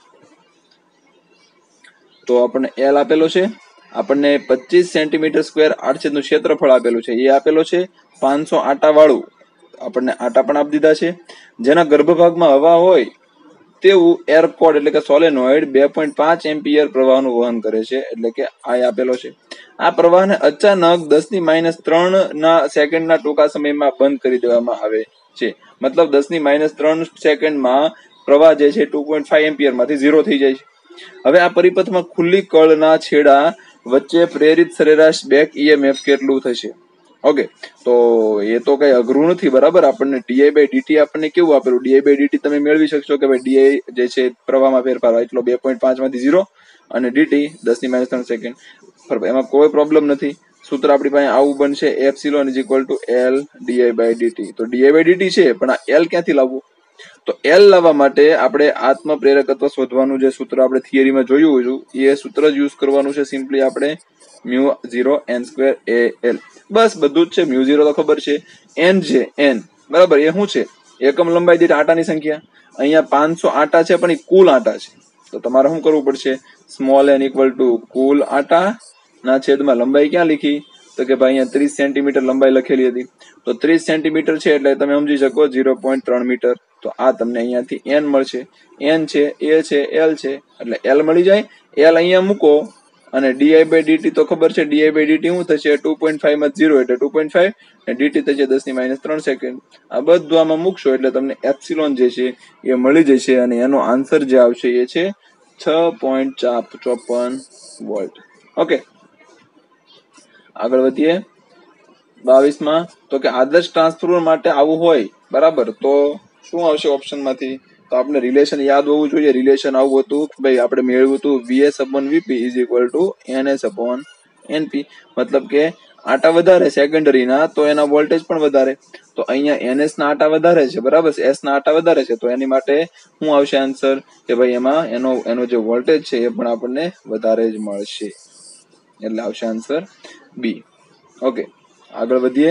તો આપણને એલ આપેલો છે, આપણને પચીસ સેન્ટીમીટર સ્ક્વેર આડછેદનું ક્ષેત્રફળ આપેલું છે, એ આપેલો છે પાંચસો આટા વાળું. આપણને આટા પણ આપી દીધા છે. જેના ગર્ભભાગમાં હવા હોય તેવું એરકોડ એટલે કે સોલેનોઇડ બે પોઈન્ટ પાંચ એમ્પિયર પ્રવાહનું વહન કરે છે, એટલે કે આ આપેલો છે. આ પ્રવાહને અચાનક દસ ની માઇનસ ત્રણ ના સેકન્ડના ટૂંકા સમયમાં બંધ કરી દેવામાં આવે છે. મતલબ દસ ની માઇનસ ત્રણ સેકન્ડમાં પ્રવાહ જે છે ટુ પોઈન્ટ ફાઈવ એમ્પિયર માંથી ઝીરો થઈ જાય છે. હવે આ પરિપથમાં ખુલ્લી કળના છેડા વચ્ચે પ્રેરિત સરેરાશ બેક ઈએમએફ કેટલું થશે? ઓકે, તો એ તો કઈ અઘરું નથી, બરાબર. આપણને ડીઆઈ બાય ડીટી આપણને કેવું આપેલું? ડીઆઈ બાય ડીટી તમે મેળવી શકશો કે ભાઈ ડીઆઈ જે છે પ્રવાહમાં ફેરફાર એટલો બે પોઈન્ટ પાંચ માંથી ઝીરો અને ડીટી દસ ની માઇનસ ત્રણ સેકન્ડ. એમાં કોઈ પ્રોબ્લેમ નથી. સૂત્ર આપણી પાસે આવું બનશે epsilon is equal to L DI by DT. તો ડીઆઈ બાય ડીટી છે પણ આ એલ ક્યાંથી લાવવું? તો એલ લાવવા માટે આપણે આત્મ પ્રેરકત્વ શોધવાનું જે સૂત્ર આપણે થિયરીમાં જોયું હતું એ સૂત્ર જ યુઝ કરવાનું છે. સિમ્પલી આપણે mu zero N square A L, બસ બધું જ છે. મ્યુ ઝીરો તો ખબર છે, એન છે એન, બરાબર. એ શું છે? એકમ લંબાઈ દીઠ આટાની સંખ્યા. અહીંયા પાંચસો આટા છે પણ એ કુલ આટા છે, તો તમારે શું કરવું પડશે? સ્મોલ એન ઇક્વલ ટુ કુલ આટા ના છેદમાં લંબાઈ ક્યાં લીખી? તો કે ભાઈ અહીંયા ત્રીસ સેન્ટીમીટર લંબાઈ લખેલી હતી, તો ત્રીસ સેન્ટીમીટર છે એટલે તમે સમજી શકો ઝીરો પોઈન્ટ ત્રણ મીટર. તો આ તમને અહીંયાથી એન મળશે. એન છે, એ છે, એલ છે, એટલે એલ મળી જાય. એલ અહીંયા મૂકો અને ડીઆઈ બાય ડીટી તો ખબર છે. ડીઆઈ બાય ડીટી શું થશે? ટુ પોઈન્ટ ફાઈવ માં ઝીરો એટલે ટુ પોઈન્ટ ફાઈવ અને ડીટી થશે દસ ની માઇનસ ત્રણ સેકન્ડ. આ બધું આમાં મૂકશો એટલે તમને એપ્સિલોન જે છે એ મળી જશે અને એનો આન્સર જે આવશે એ છે છ પોઈન્ટ ચોપન વોલ્ટ. ઓકે, આગળ વધીએ. બાવીસ માં તો કે આદર્શ ટ્રાન્સફોર્મર માટે આવું હોય, બરાબર, તો શું આવશે ઓપ્શન માંથી? તો આપણે રિલેશન યાદ હોવું જોઈએ. રિલેશન આવું હતું કે ભાઈ આપણે મેળવ્યું હતું VS upon VP is equal to NS upon NP. મતલબ કે આટા વધારે સેકન્ડરીના તો એના વોલ્ટેજ પણ વધારે. તો અહીંયા એનએસ ના આટા વધારે છે, બરાબર, એસ ના આટા વધારે છે, તો એની માટે શું આવશે આન્સર? કે ભાઈ એમાં એનો એનો જે વોલ્ટેજ છે એ પણ આપણને વધારે જ મળશે, એટલે આવશે આન્સર બી. ઓકે, આગળ વધીએ.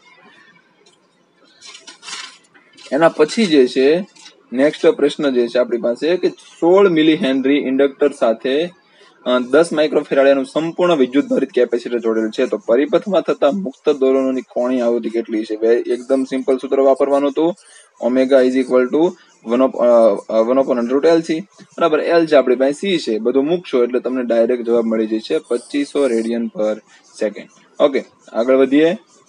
એના પછી જે છે નેક્સ્ટ પ્રશ્ન જે છે આપણી પાસે કે સોળ મિલી હેનરી ઇન્ડક્ટર સાથે દસ માઇક્રોફેરાડનું સંપૂર્ણ વિદ્યુત ભરિત કેપેસિટર જોડેલ છે, તો પરિપથમાં થતા મુક્ત દોલનોની કોણીય આવૃત્તિ કેટલી છે? એકદમ સિમ્પલ સૂત્ર વાપરવાનું હતું. Omega is equal to one one upon hundred L C, બરાબર. એલ છે આપણી પાસે, સી છે, બધું મૂકશો એટલે તમને ડાયરેક્ટ જવાબ મળી જશે પચીસો રેડિયન પર સેકન્ડ. ઓકે, આગળ વધીએ.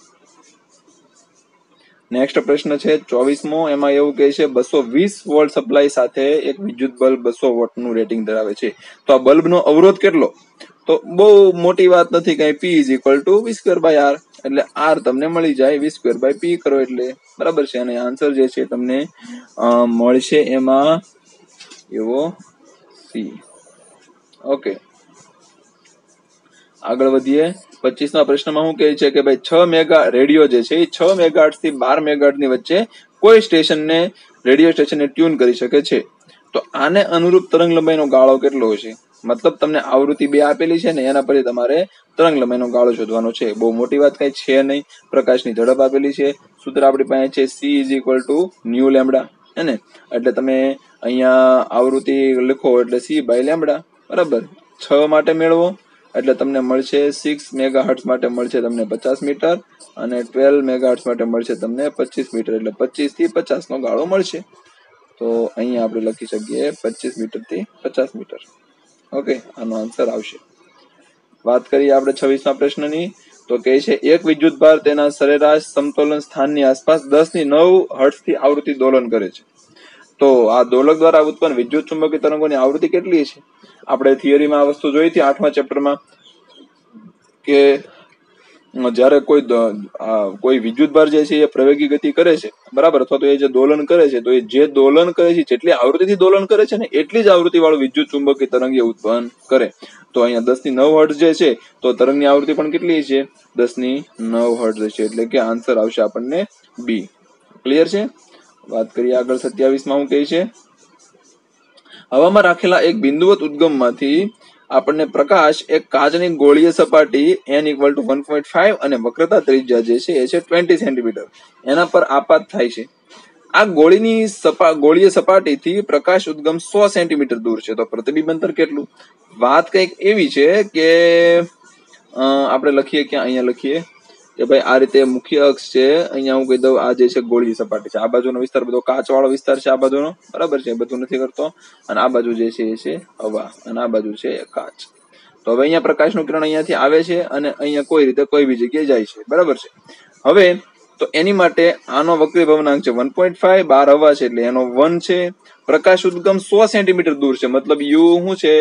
નેક્સ્ટ પ્રશ્ન છે ચોવીસમો. એમાં એવું કહે છે બસો વીસ વોલ્ટ સપ્લાય સાથે એક વિદ્યુત બલ્બ બસો વોટનું રેટિંગ ધરાવે છે, તો આ બલ્બનો અવરોધ કેટલો? તો બહુ મોટી વાત નથી કઈ. P is equal to V square by R, એટલે આર તમને મળી જાય. વી સ્ક્વેર બાય પી કરો એટલે બરાબર છે. અને આન્સર જે છે તમને મળશે એમાં એવો સી. ઓકે, આગળ વધીએ. પચીસમા પ્રશ્નમાં શું કહે છે કે ભાઈ છ મેગા રેડિયો જે છે એ છ મેગાહર્ટ્ઝ થી બાર મેગાહર્ટ્ઝ ની વચ્ચે કોઈ સ્ટેશનને રેડિયો સ્ટેશનને ટ્યુન કરી શકે છે. તો આને અનુરૂપ તરંગ લંબાઈનો ગાળો કેટલો હશે? મતલબ તમને આવૃત્તિ બે આપેલી છે ને એના પરથી તમારે તરંગ લંબાઈનો ગાળો શોધવાનો છે. બહુ મોટી વાત કઈ છે નહીં. પ્રકાશની ઝડપ આપેલી છે, સૂત્ર આપણી પાસે છે C is equal to nu lambda, હે ને? એટલે તમે અહીંયા આવૃત્તિ લખો એટલે સી બાય લેમડા, બરાબર. છ માટે મેળવો એટલે તમને મળશે સિક્સ મેગાહર્ટ્ઝ માટે મળશે તમને પચાસ મીટર અને ટ્વેલ્વ મેગાહર્ટ્ઝ માટે મળશે તમને પચીસ મીટર, એટલે પચીસ થી પચાસ નો ગાળો મળશે. તો અહીંયા આપણે લખી શકીએ પચીસ મીટર થી પચાસ મીટર. ઓકે, આનો આન્સર આવશે. વાત કરીએ આપણે છવ્વીસમા પ્રશ્નની, તો કહે છે એક વિદ્યુત ભાર તેના સરેરાશ સમતોલન સ્થાનની આસપાસ દસ ની નવ હર્ટ્ઝ થી આવૃત્તિ દોલન કરે છે. તો આ દોલક દ્વારા ઉત્પન્ન વિદ્યુત ચુંબકીય તરંગોની આવૃત્તિ કેટલી છે? આપણે થિયરીમાં આ વસ્તુ જોઈ હતી આઠમા ચેપ્ટરમાં કે જયારે કોઈ કોઈ વિદ્યુત ભાર જે છે એ પ્રવેગી ગતિ કરે છે, બરાબર, અથવા તો એ જે દોલન કરે છે, તો એ જે દોલન કરે છે જેટલી આવૃત્તિથી દોલન કરે છે ને એટલી જ આવૃત્તિ વાળું વિદ્યુત ચુંબકીય તરંગ ઉત્પન્ન કરે. તો અહીંયા દસ ની નવ હર્ટ્ઝ જે છે તો તરંગની આવૃત્તિ પણ કેટલી છે? દસ ની નવ હર્ટ્ઝ છે. એટલે કે આન્સર આવશે આપણને બી. ક્લિયર છે? વાત કરીએ આગળ. સત્યાવીસમાં હું કહે છે હવામાં રાખેલા એક બિંદુવત ઉદ્ગમમાંથી આપણને પ્રકાશ એક કાચની ગોળીય સપાટી N equal to one point five અને વક્રતા ત્રિજ્યા જે છે એ છે ટ્વેન્ટી સેન્ટીમીટર એના પર આપાત થાય છે. આ ગોળીની સપા ગોળીય સપાટીથી પ્રકાશ ઉદ્ગમ સો સેન્ટીમીટર દૂર છે. તો પ્રતિબિંબ અંતર કેટલું? વાત કંઈક એવી છે કે આપણે લખીએ ક્યાં, અહીંયા લખીએ કે ભાઈ આ રીતે મુખ્ય અક્ષ છે, અહીંયા હું કહી દઉં આ જે છે ગોળીય સપાટી છે, આ બાજુનો વિસ્તાર બધો કાચ વાળો વિસ્તાર છે, આ બાજુનો, બરાબર છે, બધું નથી કરતો, અને આ બાજુ જે છે એ છે હવા અને આ બાજુ છે કાચ. તો હવે અહીંયા પ્રકાશનું કિરણ અહીંયાથી આવે છે અને અહીંયા કોઈ રીતે કોઈ બી જગ્યાએ જાય છે, બરાબર છે. હવે તો એની માટે આનો વક્રી ભવનાંક છે વન પોઈન્ટ ફાઈવ, બાર હવા છે એટલે એનો વન છે. પ્રકાશ ઉદ્ગમ સો સેન્ટીમીટર દૂર છે, મતલબ યુ શું છે?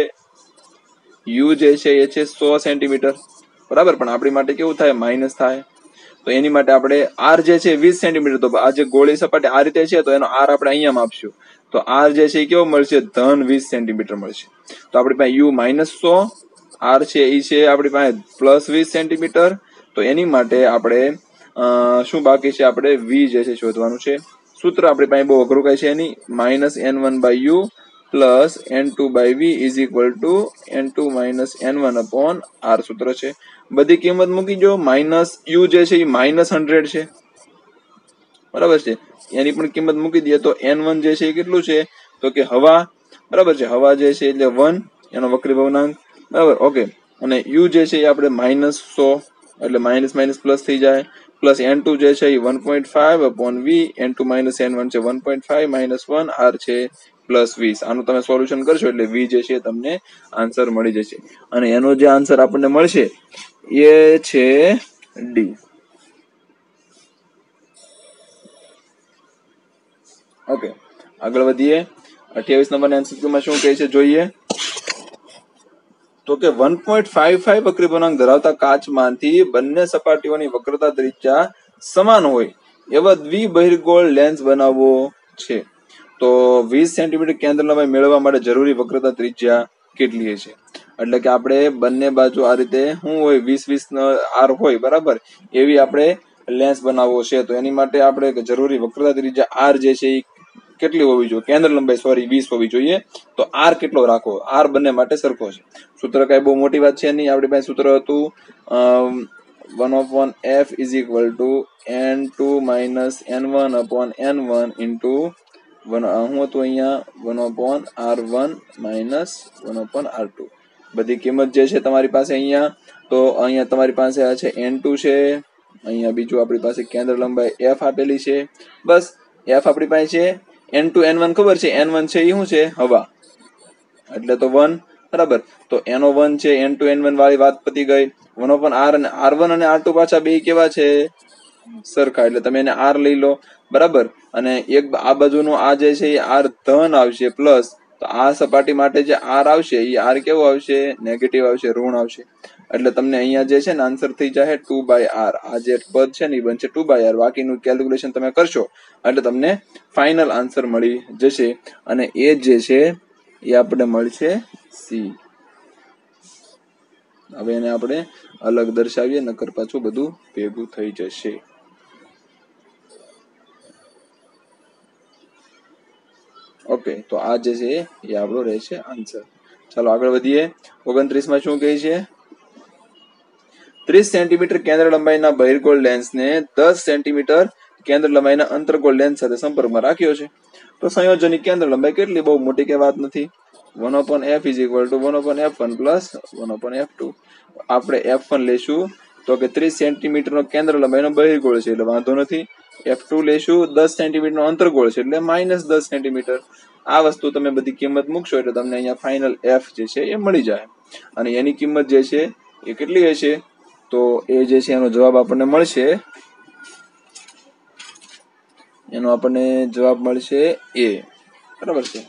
યુ જે છે એ છે સો સેન્ટીમીટર, બરાબર. પણ આપણી માટે કેવું થાય? માઇનસ થાય. તો એની માટે આપણે આર જે છે વીસ સેન્ટીમીટર, તો આ જે ગોળી સપાટી આ રીતે છે તો એનો આર આપણે અહીંયા આપશું, તો આર જે છે એ કેવો મળશે? ધન વીસ સેન્ટીમીટર મળશે. તો આપણી પાસે યુ માઇનસ સો, આર છે એ છે આપણી પાસે પ્લસ વીસ સેન્ટીમીટર. તો એની માટે આપણે શું બાકી છે? આપણે વી જે છે શોધવાનું છે. સૂત્ર આપણી પાસે બહુ અઘરું કઈ છે એની, minus N one by U plus N two by V is equal to N two minus N one upon R સૂત્ર છે. બધી કિંમત મૂકી જો. માઇનસ યુ જે છે એ માઇનસ હંડ્રેડ છે, બરાબર છે, એની પણ કિંમત મૂકી દઈએ તો એન વન જે છે એ કેટલું છે? તો કે હવા, બરાબર છે, હવા જે છે એટલે વન, એનો વક્રી ભવનાંક, બરાબર. ઓકે, અને યુ જે છે એ આપણે માઇનસ સો એટલે માઇનસ માઇનસ પ્લસ થઈ જાય, પ્લસ એન ટુ જે છે એ one point five upon V, N two minus N one છે one point five minus one, R છે પ્લસ વીસ. આનું તમે સોલ્યુશન કરશો એટલે વી જે છે તમને આન્સર મળી જશે. અને એનો જે આન્સર આપણને મળશે એ છે ડી. ઓકે, આગળ વધીએ. અઠ્યાવીસ નંબરના એમસીક્યુમાં શું કહે છે જોઈએ. તો કે વન પોઈન્ટ ફાઈવ ફાઈવ વક્રી ભવનાંક ધરાવતા કાચમાંથી બંને સપાટીઓની વક્રતા ત્રિજ્યા સમાન હોય એવા દ્વિબહિર્ગોળ લેન્સ બનાવવો છે. તો વીસ સેન્ટીમીટર કેન્દ્ર લંબાઈ મેળવવા માટે જરૂરી વક્રતા ત્રિજ્યા કેટલી છે? એટલે કે આપણે બંને બાજુ આ રીતે શું હોય? વીસ વીસ આર હોય, બરાબર, એવી આપણે લેન્સ બનાવવો છે. તો એની માટે આપણે જરૂરી વક્રતા ત્રિજ્યા આર જે છે એ કેટલી હોવી જોઈએ? કેન્દ્ર લંબાઈ સોરી વીસ હોવી જોઈએ. તો આર કેટલો રાખો? આર બંને માટે સરખો છે. સૂત્ર કઈ બહુ મોટી વાત છે નહીં. આપણી પાસે સૂત્ર હતું one upon F is equal to N two minus N one upon N one into one શું હતું અહીંયા? One upon R one minus one upon R two. બધી કિંમત જે છે તમારી પાસે અહીંયા, તો અહીંયા તમારી પાસે આ છે એન ટુ છે, અહીંયા બીજું આપણી પાસે કેન્દ્ર લંબાઈ એફ આપેલી છે, બસ એફ આપણી પાસે છે. એન ટુ એન વન ખબર છે, એન વન છે એ શું છે? હવા, એટલે તો વન, બરાબર. તો એનો વન છે, એન ટુ એન વન વાળી વાત પતી ગઈ. વન અપોન આર અને આર વન અને આર ટુ પાછા બે કેવા છે? સરખા, એટલે તમે એને આર લઈ લો, બરાબર. અને એક આ બાજુનું આ જે છે એ આર ધન આવશે પ્લસ, તો આ સપાટી માટે જે આર આવશે એ આર કેવો આવશે? નેગેટિવ આવશે, ઋણ આવશે. એટલે તમને અહીંયા જે છે ને આન્સર થઈ જાય ટુ બાય આર. આ જે પદ છે ને એ બનશે ટુ બાય આર. બાકીનું કેલ્ક્યુલેશન તમે કરશો એટલે તમને ફાઇનલ આન્સર મળી જશે. અને એ જે છે એ આપણે મળશે સી. હવે એને આપણે અલગ દર્શાવીએ, નકર પાછું બધું ભેગું થઈ જશે. ઓકે, તો આ જે છે એ આપણો રહેશે આન્સર. ચાલો આગળ વધીએ. ઓગણત્રીસ માં શું કહે છે? ત્રીસ સેન્ટીમીટર કેન્દ્ર લંબાઈના બહિર્ગોળ લેન્સને દસ સેન્ટીમીટર કેન્દ્ર લંબાઈના અંતર્ગોળ લેન્સ સાથે સંપર્કમાં રાખ્યો છે. તો સંયોજનની કેન્દ્ર લંબાઈ કેટલી? બહુ મોટી કે વાત નથી. One upon F is equal to one upon F one plus one upon F two. આપણે એફ વન લેશું તો કે ત્રીસ સેન્ટીમીટરનો કેન્દ્ર લંબાઈનો બહિર્ગોળ છે એટલે વાંધો નથી. એફ ટુ લેશું દસ સેન્ટીમીટરનો અંતર્ગોળ છે એટલે માઇનસ દસ સેન્ટીમીટર. આ વસ્તુ તમે બધી કિંમત મૂકશો એટલે તમને અહીંયા ફાઇનલ એફ જે છે એ મળી જાય. અને એની કિંમત જે છે એ કેટલી હશે? તો એ જે છે એનો જવાબ આપણને મળશે, એનો આપણને જવાબ મળશે એ. બરાબર છે.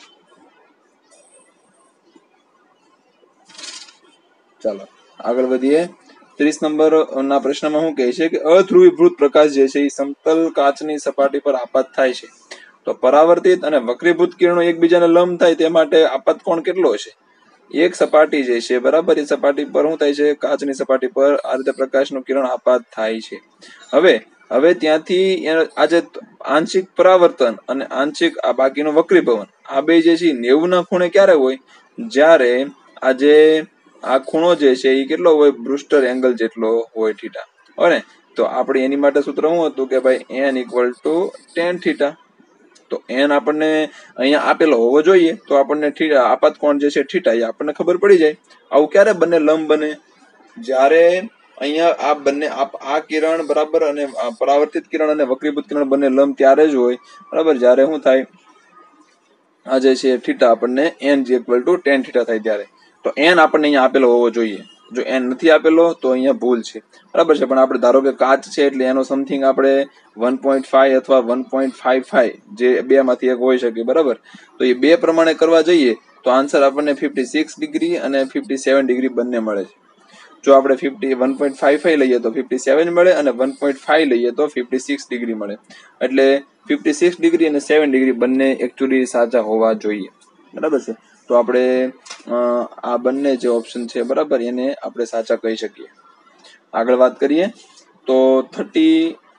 ચાલો આગળ વધીએ. ત્રીસ નંબર ના પ્રશ્નમાં શું કહે છે કે અધ્રુવીભૂત પ્રકાશ જે છે એ સમતલ કાચની સપાટી પર આપાત થાય છે. તો પરાવર્તિત અને વક્રીભૂત કિરણો એકબીજાને લંબ થાય તે માટે આપાત કોણ કેટલો હશે? એક સપાટી જે છે બરાબર, એ સપાટી પર શું થાય છે? કાચની સપાટી પર આ રીતે પ્રકાશનું કિરણ આપાત થાય છે. હવે હવે ત્યાંથી આજે આંશિક પરાવર્તન અને આંશિક આ બાકીનું વક્રીભવન આ બે જે છે નેવું ના ખૂણે ક્યારે હોય? જ્યારે આજે આ ખૂણો જે છે એ કેટલો હોય? બ્રુસ્ટર એંગલ જેટલો હોય, થીટા. હોય ને? તો આપણે એની માટે સૂત્ર શું હતું કે ભાઈ N equal to tan theta. તો એન આપણને અહીંયા આપેલો હોવો જોઈએ, તો આપણને આપાત કોણ જે છે થીટા એ આપણને ખબર પડી જાય. આવું ક્યારે બંને લંબ બને? જ્યારે અહીંયા આ બંને આ કિરણ બરાબર અને પરાવર્તિત કિરણ અને વક્રીભૂત કિરણ બંને લંબ ત્યારે જ હોય બરાબર, જ્યારે શું થાય? આ જે છે થીટા આપણને એન જે ઇક્વલ ટુ ટેન થીટા થાય ત્યારે. તો એન આપણને અહીંયા આપેલો હોવો જોઈએ. જો એન નથી આપેલો તો અહીંયા ભૂલ છે. બરાબર છે. પણ આપણે ધારો કે કાચ છે એટલે એનો સમથિંગ આપણે વન પોઈન્ટ ફાઈવ અથવા વન પોઈન્ટ ફાઈવ ફાઈવ જે બે માંથી એક હોઈ શકે. બરાબર. તો એ બે પ્રમાણે કરવા જઈએ તો આન્સર આપણને ફિફ્ટી સિક્સ ડિગ્રી અને ફિફ્ટી સેવન ડિગ્રી બંને મળે છે. જો આપણે fifty one point five five લઈએ તો ફિફ્ટી સેવન મળે અને વન પોઈન્ટ ફાઈવ લઈએ તો ફિફ્ટી સિક્સ ડિગ્રી મળે. એટલે ફિફ્ટી સિક્સ ડિગ્રી અને સેવન ડિગ્રી બંને એકચ્યુઅલી સાચા હોવા જોઈએ. બરાબર છે. તો આપણે આ બંને જે ઓપ્શન છે બરાબર એને આપણે સાચા કહી શકીએ. આગળ વાત કરીએ તો થર્ટી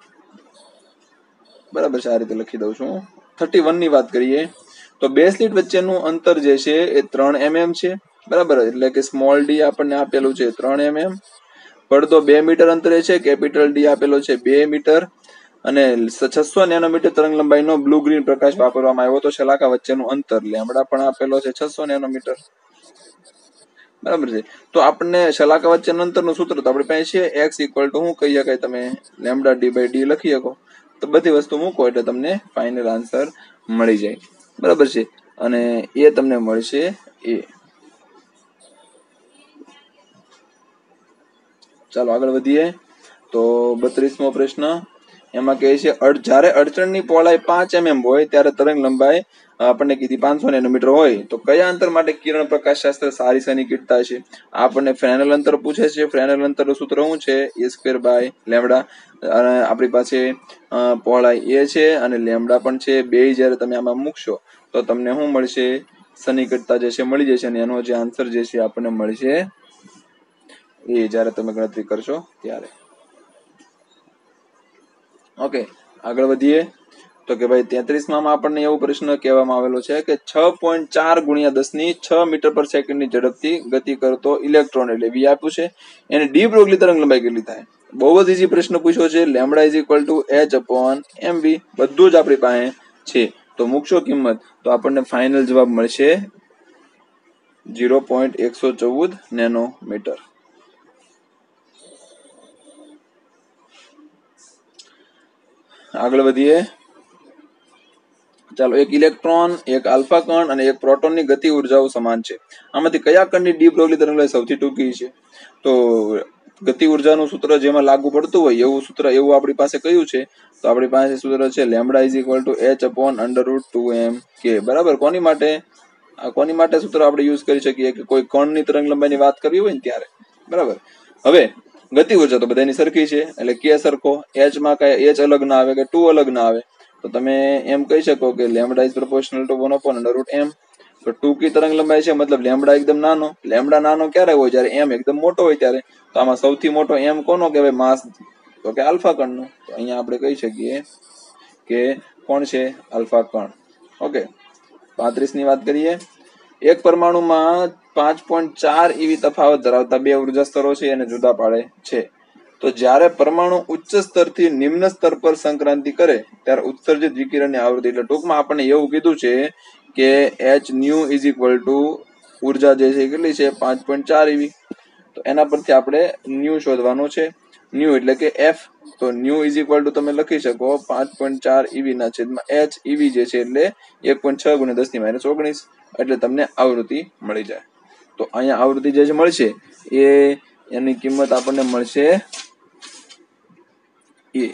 બરાબર છે, આ રીતે લખી દઉં છું. થર્ટી વન ની વાત કરીએ તો બે સ્લીટ વચ્ચેનું અંતર જે છે એ ત્રણ એમએમ છે. બરાબર, એટલે કે સ્મોલ ડી આપણને આપેલું છે ત્રણ એમએમ. પડદો બે મીટર અંતરે છે. કેપિટલ ડી આપેલો છે બે મીટર. અને છસો નેનોમીટર તરંગ લંબાઈનો બ્લુ ગ્રીન પ્રકાશ વાપરવામાં આવ્યો તો શલાકા વચ્ચેનું અંતર લેમડા પણ આપેલો છે છસો નેનોમીટર. બરાબર છે. તો આપણને શલાકા વચ્ચેનું અંતરનું સૂત્ર તો આપણી પાસે છે એક્સ ઇક્વલ ટુ શું કહી શકાય? તમે લેમડા ડી બાય ડી લખી શકો. તો બધી વસ્તુ મૂકો એટલે તમને ફાઇનલ આન્સર મળી જાય. બરાબર છે. અને એ તમને મળશે એ. ચાલો આગળ વધીએ તો બત્રીસમો પ્રશ્ન. એમાં કહે છે જ્યારે અડચણની પહોળાઈ પાંચ એમએમ હોય ત્યારે તરંગ લંબાઈ આપણને કીધી પાંચસો નેનોમીટર હોય તો કયા અંતર માટે કિરણ પ્રકાશ શાસ્ત્ર સારી સનિકટતા છે? આપણને ફ્રેનલ અંતર પૂછે છે. ફ્રેનલ અંતરનું સૂત્ર શું છે? A square by lambda. અને આપણી પાસે પહોળાઈ એ છે અને લેમડા પણ છે. બે જ્યારે તમે આમાં મૂકશો તો તમને શું મળશે? સનિકટતા જે છે મળી જશે અને એનો જે આન્સર જે છે આપણને મળશે એ જ્યારે તમે ગણતરી કરશો ત્યારે. ઓકે, આગળ વધીએ તો કે ભાઈ તેત્રીસ માં આપણને એવો પ્રશ્ન કહેવામાં આવેલો છે કે છ પોઈન્ટ ચાર ગુણ્યા દસ ની છ મીટર પર સેકન્ડની ઝડપથી ગતિ કરતો ઇલેક્ટ્રોન એટલે વી આપ્યું છે, એની ડી બ્રોગલી તરંગ લંબાઈ કેટલી થાય? બહુ જ ઈઝી પ્રશ્ન પૂછ્યો છે. Lambda is equal to H upon M V. બધું જ આપણી પાસે છે. તો મૂકશો કિંમત તો આપણને ફાઇનલ જવાબ મળશે ઝીરો પોઈન્ટ એકસો ચૌદ નેનોમીટર. આગળ વધીએ. ચાલો, એક ઇલેક્ટ્રોન, એક આલ્ફા કણ અને એક પ્રોટોનની ગતિ ઉર્જાઓ સમાન છે. આમાંથી કયા કણની ડી બ્રોગલી તરંગલંબાઈ સૌથી ટૂંકી છે? તો ગતિ ઉર્જાનું સૂત્ર જેમાં લાગુ પડતું હોય એવું સૂત્ર એવું આપણી પાસે કયું છે? તો આપણી પાસે સૂત્ર છે lambda is equal to H upon under root two M K. બરાબર. કોની માટે આ કોની માટે સૂત્ર આપણે યુઝ કરી શકીએ? કે કોઈ કણની તરંગ લંબાઈની વાત કરવી હોય ને ત્યારે. બરાબર. હવે ગતિ ઉર્જા તો બધાની સરખી છે એટલે કે સરખો. એચ માં કઈ એચ અલગ ના આવે કે ટુ અલગ ના આવે. તો તમે એમ કહી શકો કે lambda is proportional to one upon under root M. તો ટૂંકી તરંગ લંબાઈ છે મતલબ લેમડા એકદમ નાનો. લેમડા નાનો ક્યારે હોય? જ્યારે એમ એકદમ મોટો હોય ત્યારે. તો આમાં સૌથી મોટો એમ કોનો કહેવાય? માસ. તો કે આલ્ફા કણનો. તો અહીંયા આપણે કહી શકીએ કે કોણ છે? આલ્ફા કણ. ઓકે, પાંત્રીસ ની વાત કરીએ. એક પરમાણુમાં પાંચ પોઈન્ટ ચાર ઈવી તફાવત ધરાવતા બે ઉર્જા સ્તરો છે એને જુદા પાડે છે. તો જ્યારે પરમાણુ ઉચ્ચ સ્તરથી નિમ્ન સ્તર પર સંક્રાંતિ કરે ત્યારે ઉત્સર્જિત વિકિરણની આવૃત્તિ, એટલે ટૂંકમાં આપણને એવું કીધું છે કે H nu is equal to ઉર્જા જે છે કેટલી છે? પાંચ પોઈન્ટ ચાર ઈવી. તો એના પરથી આપણે ન્યુ શોધવાનું છે. ન્યુ એટલે કે એફ. તો ન્યુ ઇઝ ઇક્વલ ટુ તમે લખી શકો પાંચ પોઈન્ટ ચાર ઈવી ના છેદમાં એચ. ઈવી જે છે એટલે એક પોઈન્ટ છ ગુણ્યા દસ ની માઇનસ ઓગણીસ, એટલે તમને આવૃત્તિ મળી જાય. તો અહીંયા આવૃત્તિ જે મળશે એ એની કિંમત આપણને મળશે એ.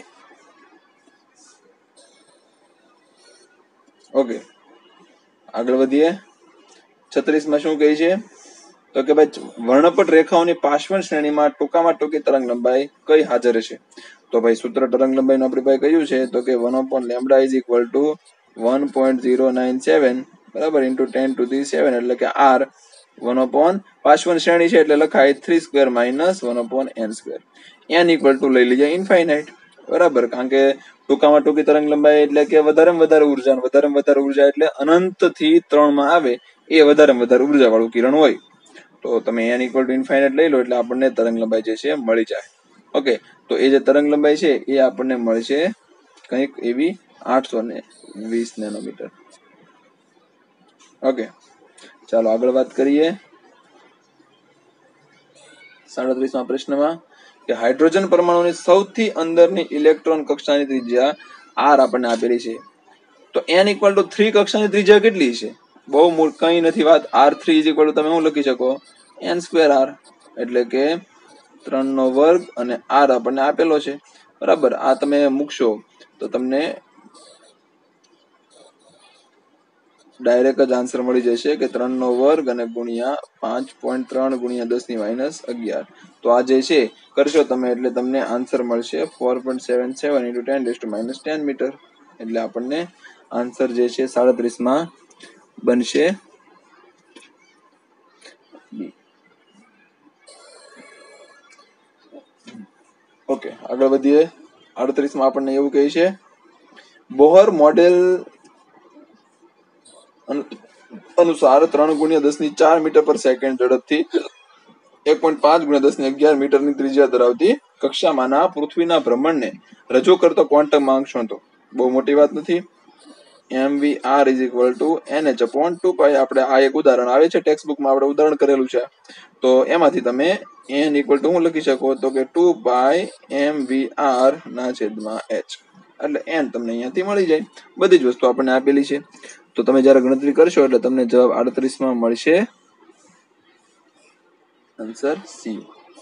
ઓકે, આગળ વધીએ. છત્રીસ માં શું કહે છે? તો કે ભાઈ વર્ણપટ રેખાઓની પાર્શ્વ શ્રેણીમાં ટૂંકામાં ટૂંકી તરંગ લંબાઈ કઈ હાજર છે? તો ભાઈ સૂત્ર તરંગ લંબાઈનું આપણી પાસે કયું છે? તો કે one upon lambda is equal to one point zero nine seven બરાબર into ten to the seven, એટલે કે આર વન અપોન પાર્શ્વ શ્રેણી છે એટલે લખાય three square minus one upon N square. N equal to લઈ લીધા ઇન્ફાઇનાઇટ બરાબર, કારણ કે ટૂંકામાં ટૂંકી તરંગ લંબાઈ એટલે કે વધારે વધારે ઉર્જા, વધારે વધારે ઉર્જા એટલે અનંત થી ત્રણ માં આવે એ વધારે વધારે ઉર્જા વાળું કિરણ હોય. તો તમે એન ઇક્વલ ટુ ઇન્ફાઇનાઇટ લઈ લો એટલે આપણને તરંગ લંબાઈ જે છે મળી જાય. ઓકે, તો એ જે તરંગ લંબાઈ છે એ આપણને મળશે કંઈક એવી આઠસો ને વીસ નેનોમીટર. ઓકે, ચાલો આગળ વાત કરીએ. સાડત્રીસ માં પ્રશ્નમાં કે હાઇડ્રોજન પરમાણુની સૌથી અંદરની ઇલેક્ટ્રોન કક્ષાની ત્રિજ્યા આર આપણને આપેલી છે. તો એન ઇક્વલ ટુ થ્રી કક્ષાની ત્રિજ્યા કેટલી છે? બહુ મૂળ કઈ નથી વાત. R three is equal to તમે શું લખી શકો? એન સ્ક્વેર આર, એટલે કે ત્રણ નો વર્ગ અને આર આપણને આપેલો છે બરાબર. આ તમે મૂકશો તો તમને ડાયરેક્ટ જ આન્સર મળી જશે કે ત્રણ નો વર્ગ અને ગુણ્યા પાંચ પોઈન્ટ ત્રણ ગુણ્યા દસ ની માઇનસ અગિયાર. તો આ જે છે કરશો તમે એટલે તમને આન્સર મળશે four point seven seven into ten raise to minus ten meter. એટલે આપણને આન્સર જે છે સાડત્રીસ માં બનશે. ઓકે, આગળ વધીએ. આડત્રીસ માં આપણને એવું કહે છે બોહર મોડેલ અનુસાર ત્રણ ગુણ્યા દસ ની ચાર મીટર પર સેકન્ડ ઝડપથી એક પોઈન્ટ પાંચ ગુણ્યા દસ ની અગિયાર મીટરની ત્રિજ્યા ધરાવતી કક્ષામાંના પૃથ્વીના ભ્રમણને રજૂ કરતો ક્વોન્ટમ આંક શોધો. બહુ મોટી વાત નથી. M V R is equal to N H upon two pi. આપણે આ એક ઉદાહરણ આવે છે ટેક્સ્ટ બુકમાં, આપણે ઉદાહરણ કરેલું છે. તો એમાંથી તમે એન ઇક્વલ ટુ શું લખી શકો? તો કે ટુ પાઈ એમ વી આર ના છેદમાં એચ, એટલે એન તમને અહીંયાથી મળી જાય. બધી જ વસ્તુ આપણને આપેલી છે. તો તમે જયારે ગણતરી કરશો એટલે તમને જવાબ આડત્રીસ માં મળશે. Answer C.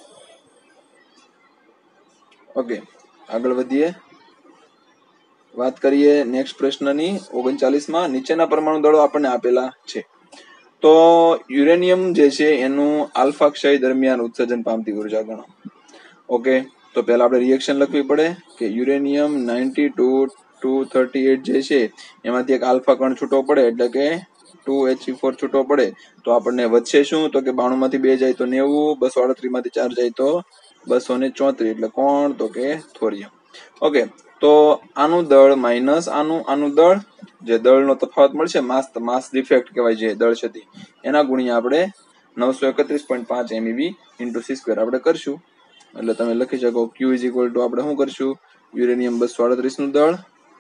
ઓકે, આગળ વધીએ. વાત કરીએ નેક્સ્ટ પ્રશ્નની. ઓગણચાલીસ માં નીચેના પરમાણુ દળો આપણને આપેલા છે. તો યુરેનિયમ જે છે એનું આલ્ફા ક્ષય દરમિયાન ઉત્સર્જન પામતી ઉર્જા ગણો. ઓકે, તો પહેલા આપણે રિએક્શન લખવી પડે કે uranium ninety two two thirty eight જે છે એમાંથી એક આલ્ફા કણ છૂટો પડે એટલે કે ટુ એચ સી ફોર છૂટો પડે તો આપણને વધશે શું? તો કે બાણું માંથી બે જાય તો નેવું, બસો આડત્રીસ માંથી ચાર જાય તો બસો ને ચોત્રીસ, એટલે કોણ? તો કે થોરિયમ. ઓકે, તો આનું દળ માઇનસ આનું આનું દળ, જે દળનો તફાવત મળશે માસ માસ ડિફેક્ટ કહેવાય જે દળ છે એના ગુણ્યા આપણે નવસો એકત્રીસ પોઈન્ટ પાંચ એમઈવી ઇન્ટુ સી સ્ક્વેર આપણે કરશું. એટલે તમે લખી શકો ક્યુ ઇઝ ઇક્વલ ટુ આપણે શું કરશું? યુરેનિયમ બસો આડત્રીસ નું દળ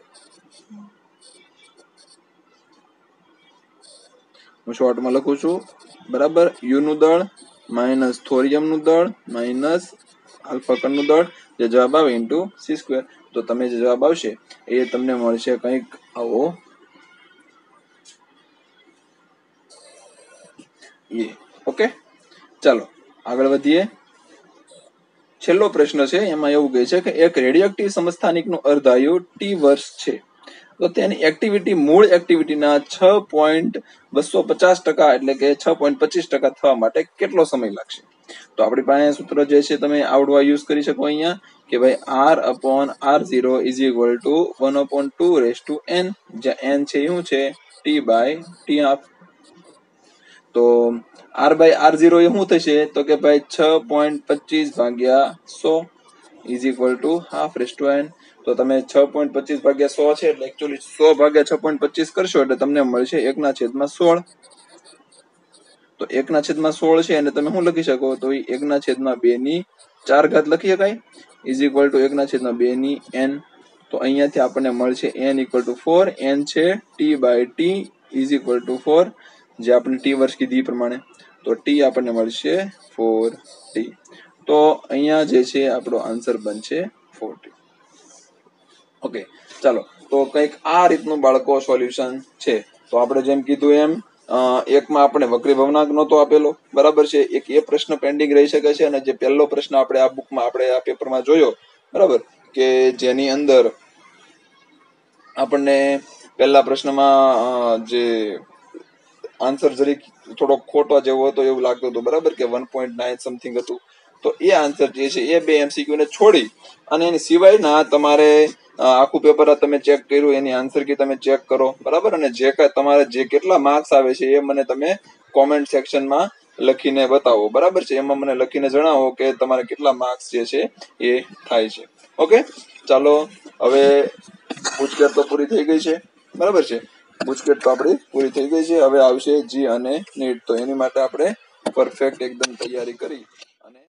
હું શોર્ટમાં લખું છું બરાબર, યુ નું દળ માઇનસ થોરિયમ નું દળ માઇનસ આલ્ફા કણ નું દળ, જે જવાબ આવે ઇન્ટુ સી સ્ક્વેર. તો તમે જે જવાબ આવશે એ તમને મળશે કંઈક આવો. એ ઓકે, ચાલો આગળ વધીએ. છેલ્લો પ્રશ્ન છે એમાં એવું કહે છે કે એક રેડિયોએક્ટિવ સમસ્થાનિકનું અર્ધાયુ ટી વર્ષ છે તો તેની એક્ટિવિટી મૂળ એક્ટિવિટીના છ પોઈન્ટ બસો પચાસ ટકા એટલે કે છ પોઈન્ટ પચીસ ટકા થવા માટે કેટલો સમય લાગશે? તો આપણી પાસે સૂત્ર જે છે તમે આવડવા યુઝ કરી શકો અહીંયા કે ભાઈ R upon R zero is equal to one upon two raise to N, જ્યાં એન છે શું છે? T by T half. તો આર બાય આર ઝીરો એ શું થશે તો કે ભાઈ છ પોઈન્ટ પચીસ ભાગ્યા સો is equal to half raise to N. તો તમે છ પોઈન્ટ પચીસ ભાગ્યા સો છે એટલે એકચ્યુઅલી સો ભાગ્યા છ પોઈન્ટ પચીસ કરશો એટલે તમને મળશે એકના છેદમાં સોળ. તો એકના છેદમાં સોળ છે અને તમે શું લખી શકો તો એકના છેદમાં બે ની ચાર ઘાત લખી શકાય ઇઝ ઇક્વલ ટુ એકના છેદમાં બે ની એન. તો અહીંયાથી આપણને મળશે N equal to four. N છે T by T is equal to four, જે આપણે ટી વર્ષ કીધી પ્રમાણે. તો ટી આપણને મળશે ફોર ટી. તો અહીંયા જે છે આપણો આન્સર બનશે ફોર ટી. ઓકે, ચાલો તો કંઈક આ રીતનું બાળકો સોલ્યુશન છે. તો આપણે જેમ કીધું એમ એકમાં આપણે વક્રી ભવનાંક નહોતો આપેલો, બરાબર છે. એક એ પ્રશ્ન પેન્ડિંગ રહી શકે છે અને જે પહેલો પ્રશ્ન આપણે આ બુકમાં આપણે આ પેપરમાં જોયો, બરાબર, કે જેની અંદર આપણને પહેલા પ્રશ્નમાં જે આન્સર જરીક થોડો ખોટો જેવો હતો એવું લાગતું હતું, બરાબર, કે વન પોઈન્ટ નાઇન સમથિંગ હતું. તો એ આન્સર જે છે એ બે એમસીક્યુ ને છોડી અને એની સિવાયના તમારે આખું પેપર તમે ચેક કર્યું, એની આન્સર કી તમે ચેક કરો, બરાબર, અને જે તમારે જે કેટલા માર્ક્સ આવે છે એ મને તમે કોમેન્ટ સેક્શનમાં લખીને બતાવો, બરાબર છે. એમાં મને લખીને જણાવો કે તમારે કેટલા માર્ક્સ જે છે એ થાય છે. ઓકે, ચાલો હવે પૂછપેટ તો પૂરી થઈ ગઈ છે, બરાબર છે. પૂછપેટ તો આપણી પૂરી થઈ ગઈ છે. હવે આવશે જી અને નીટ. તો એની માટે આપણે પરફેક્ટ એકદમ તૈયારી કરી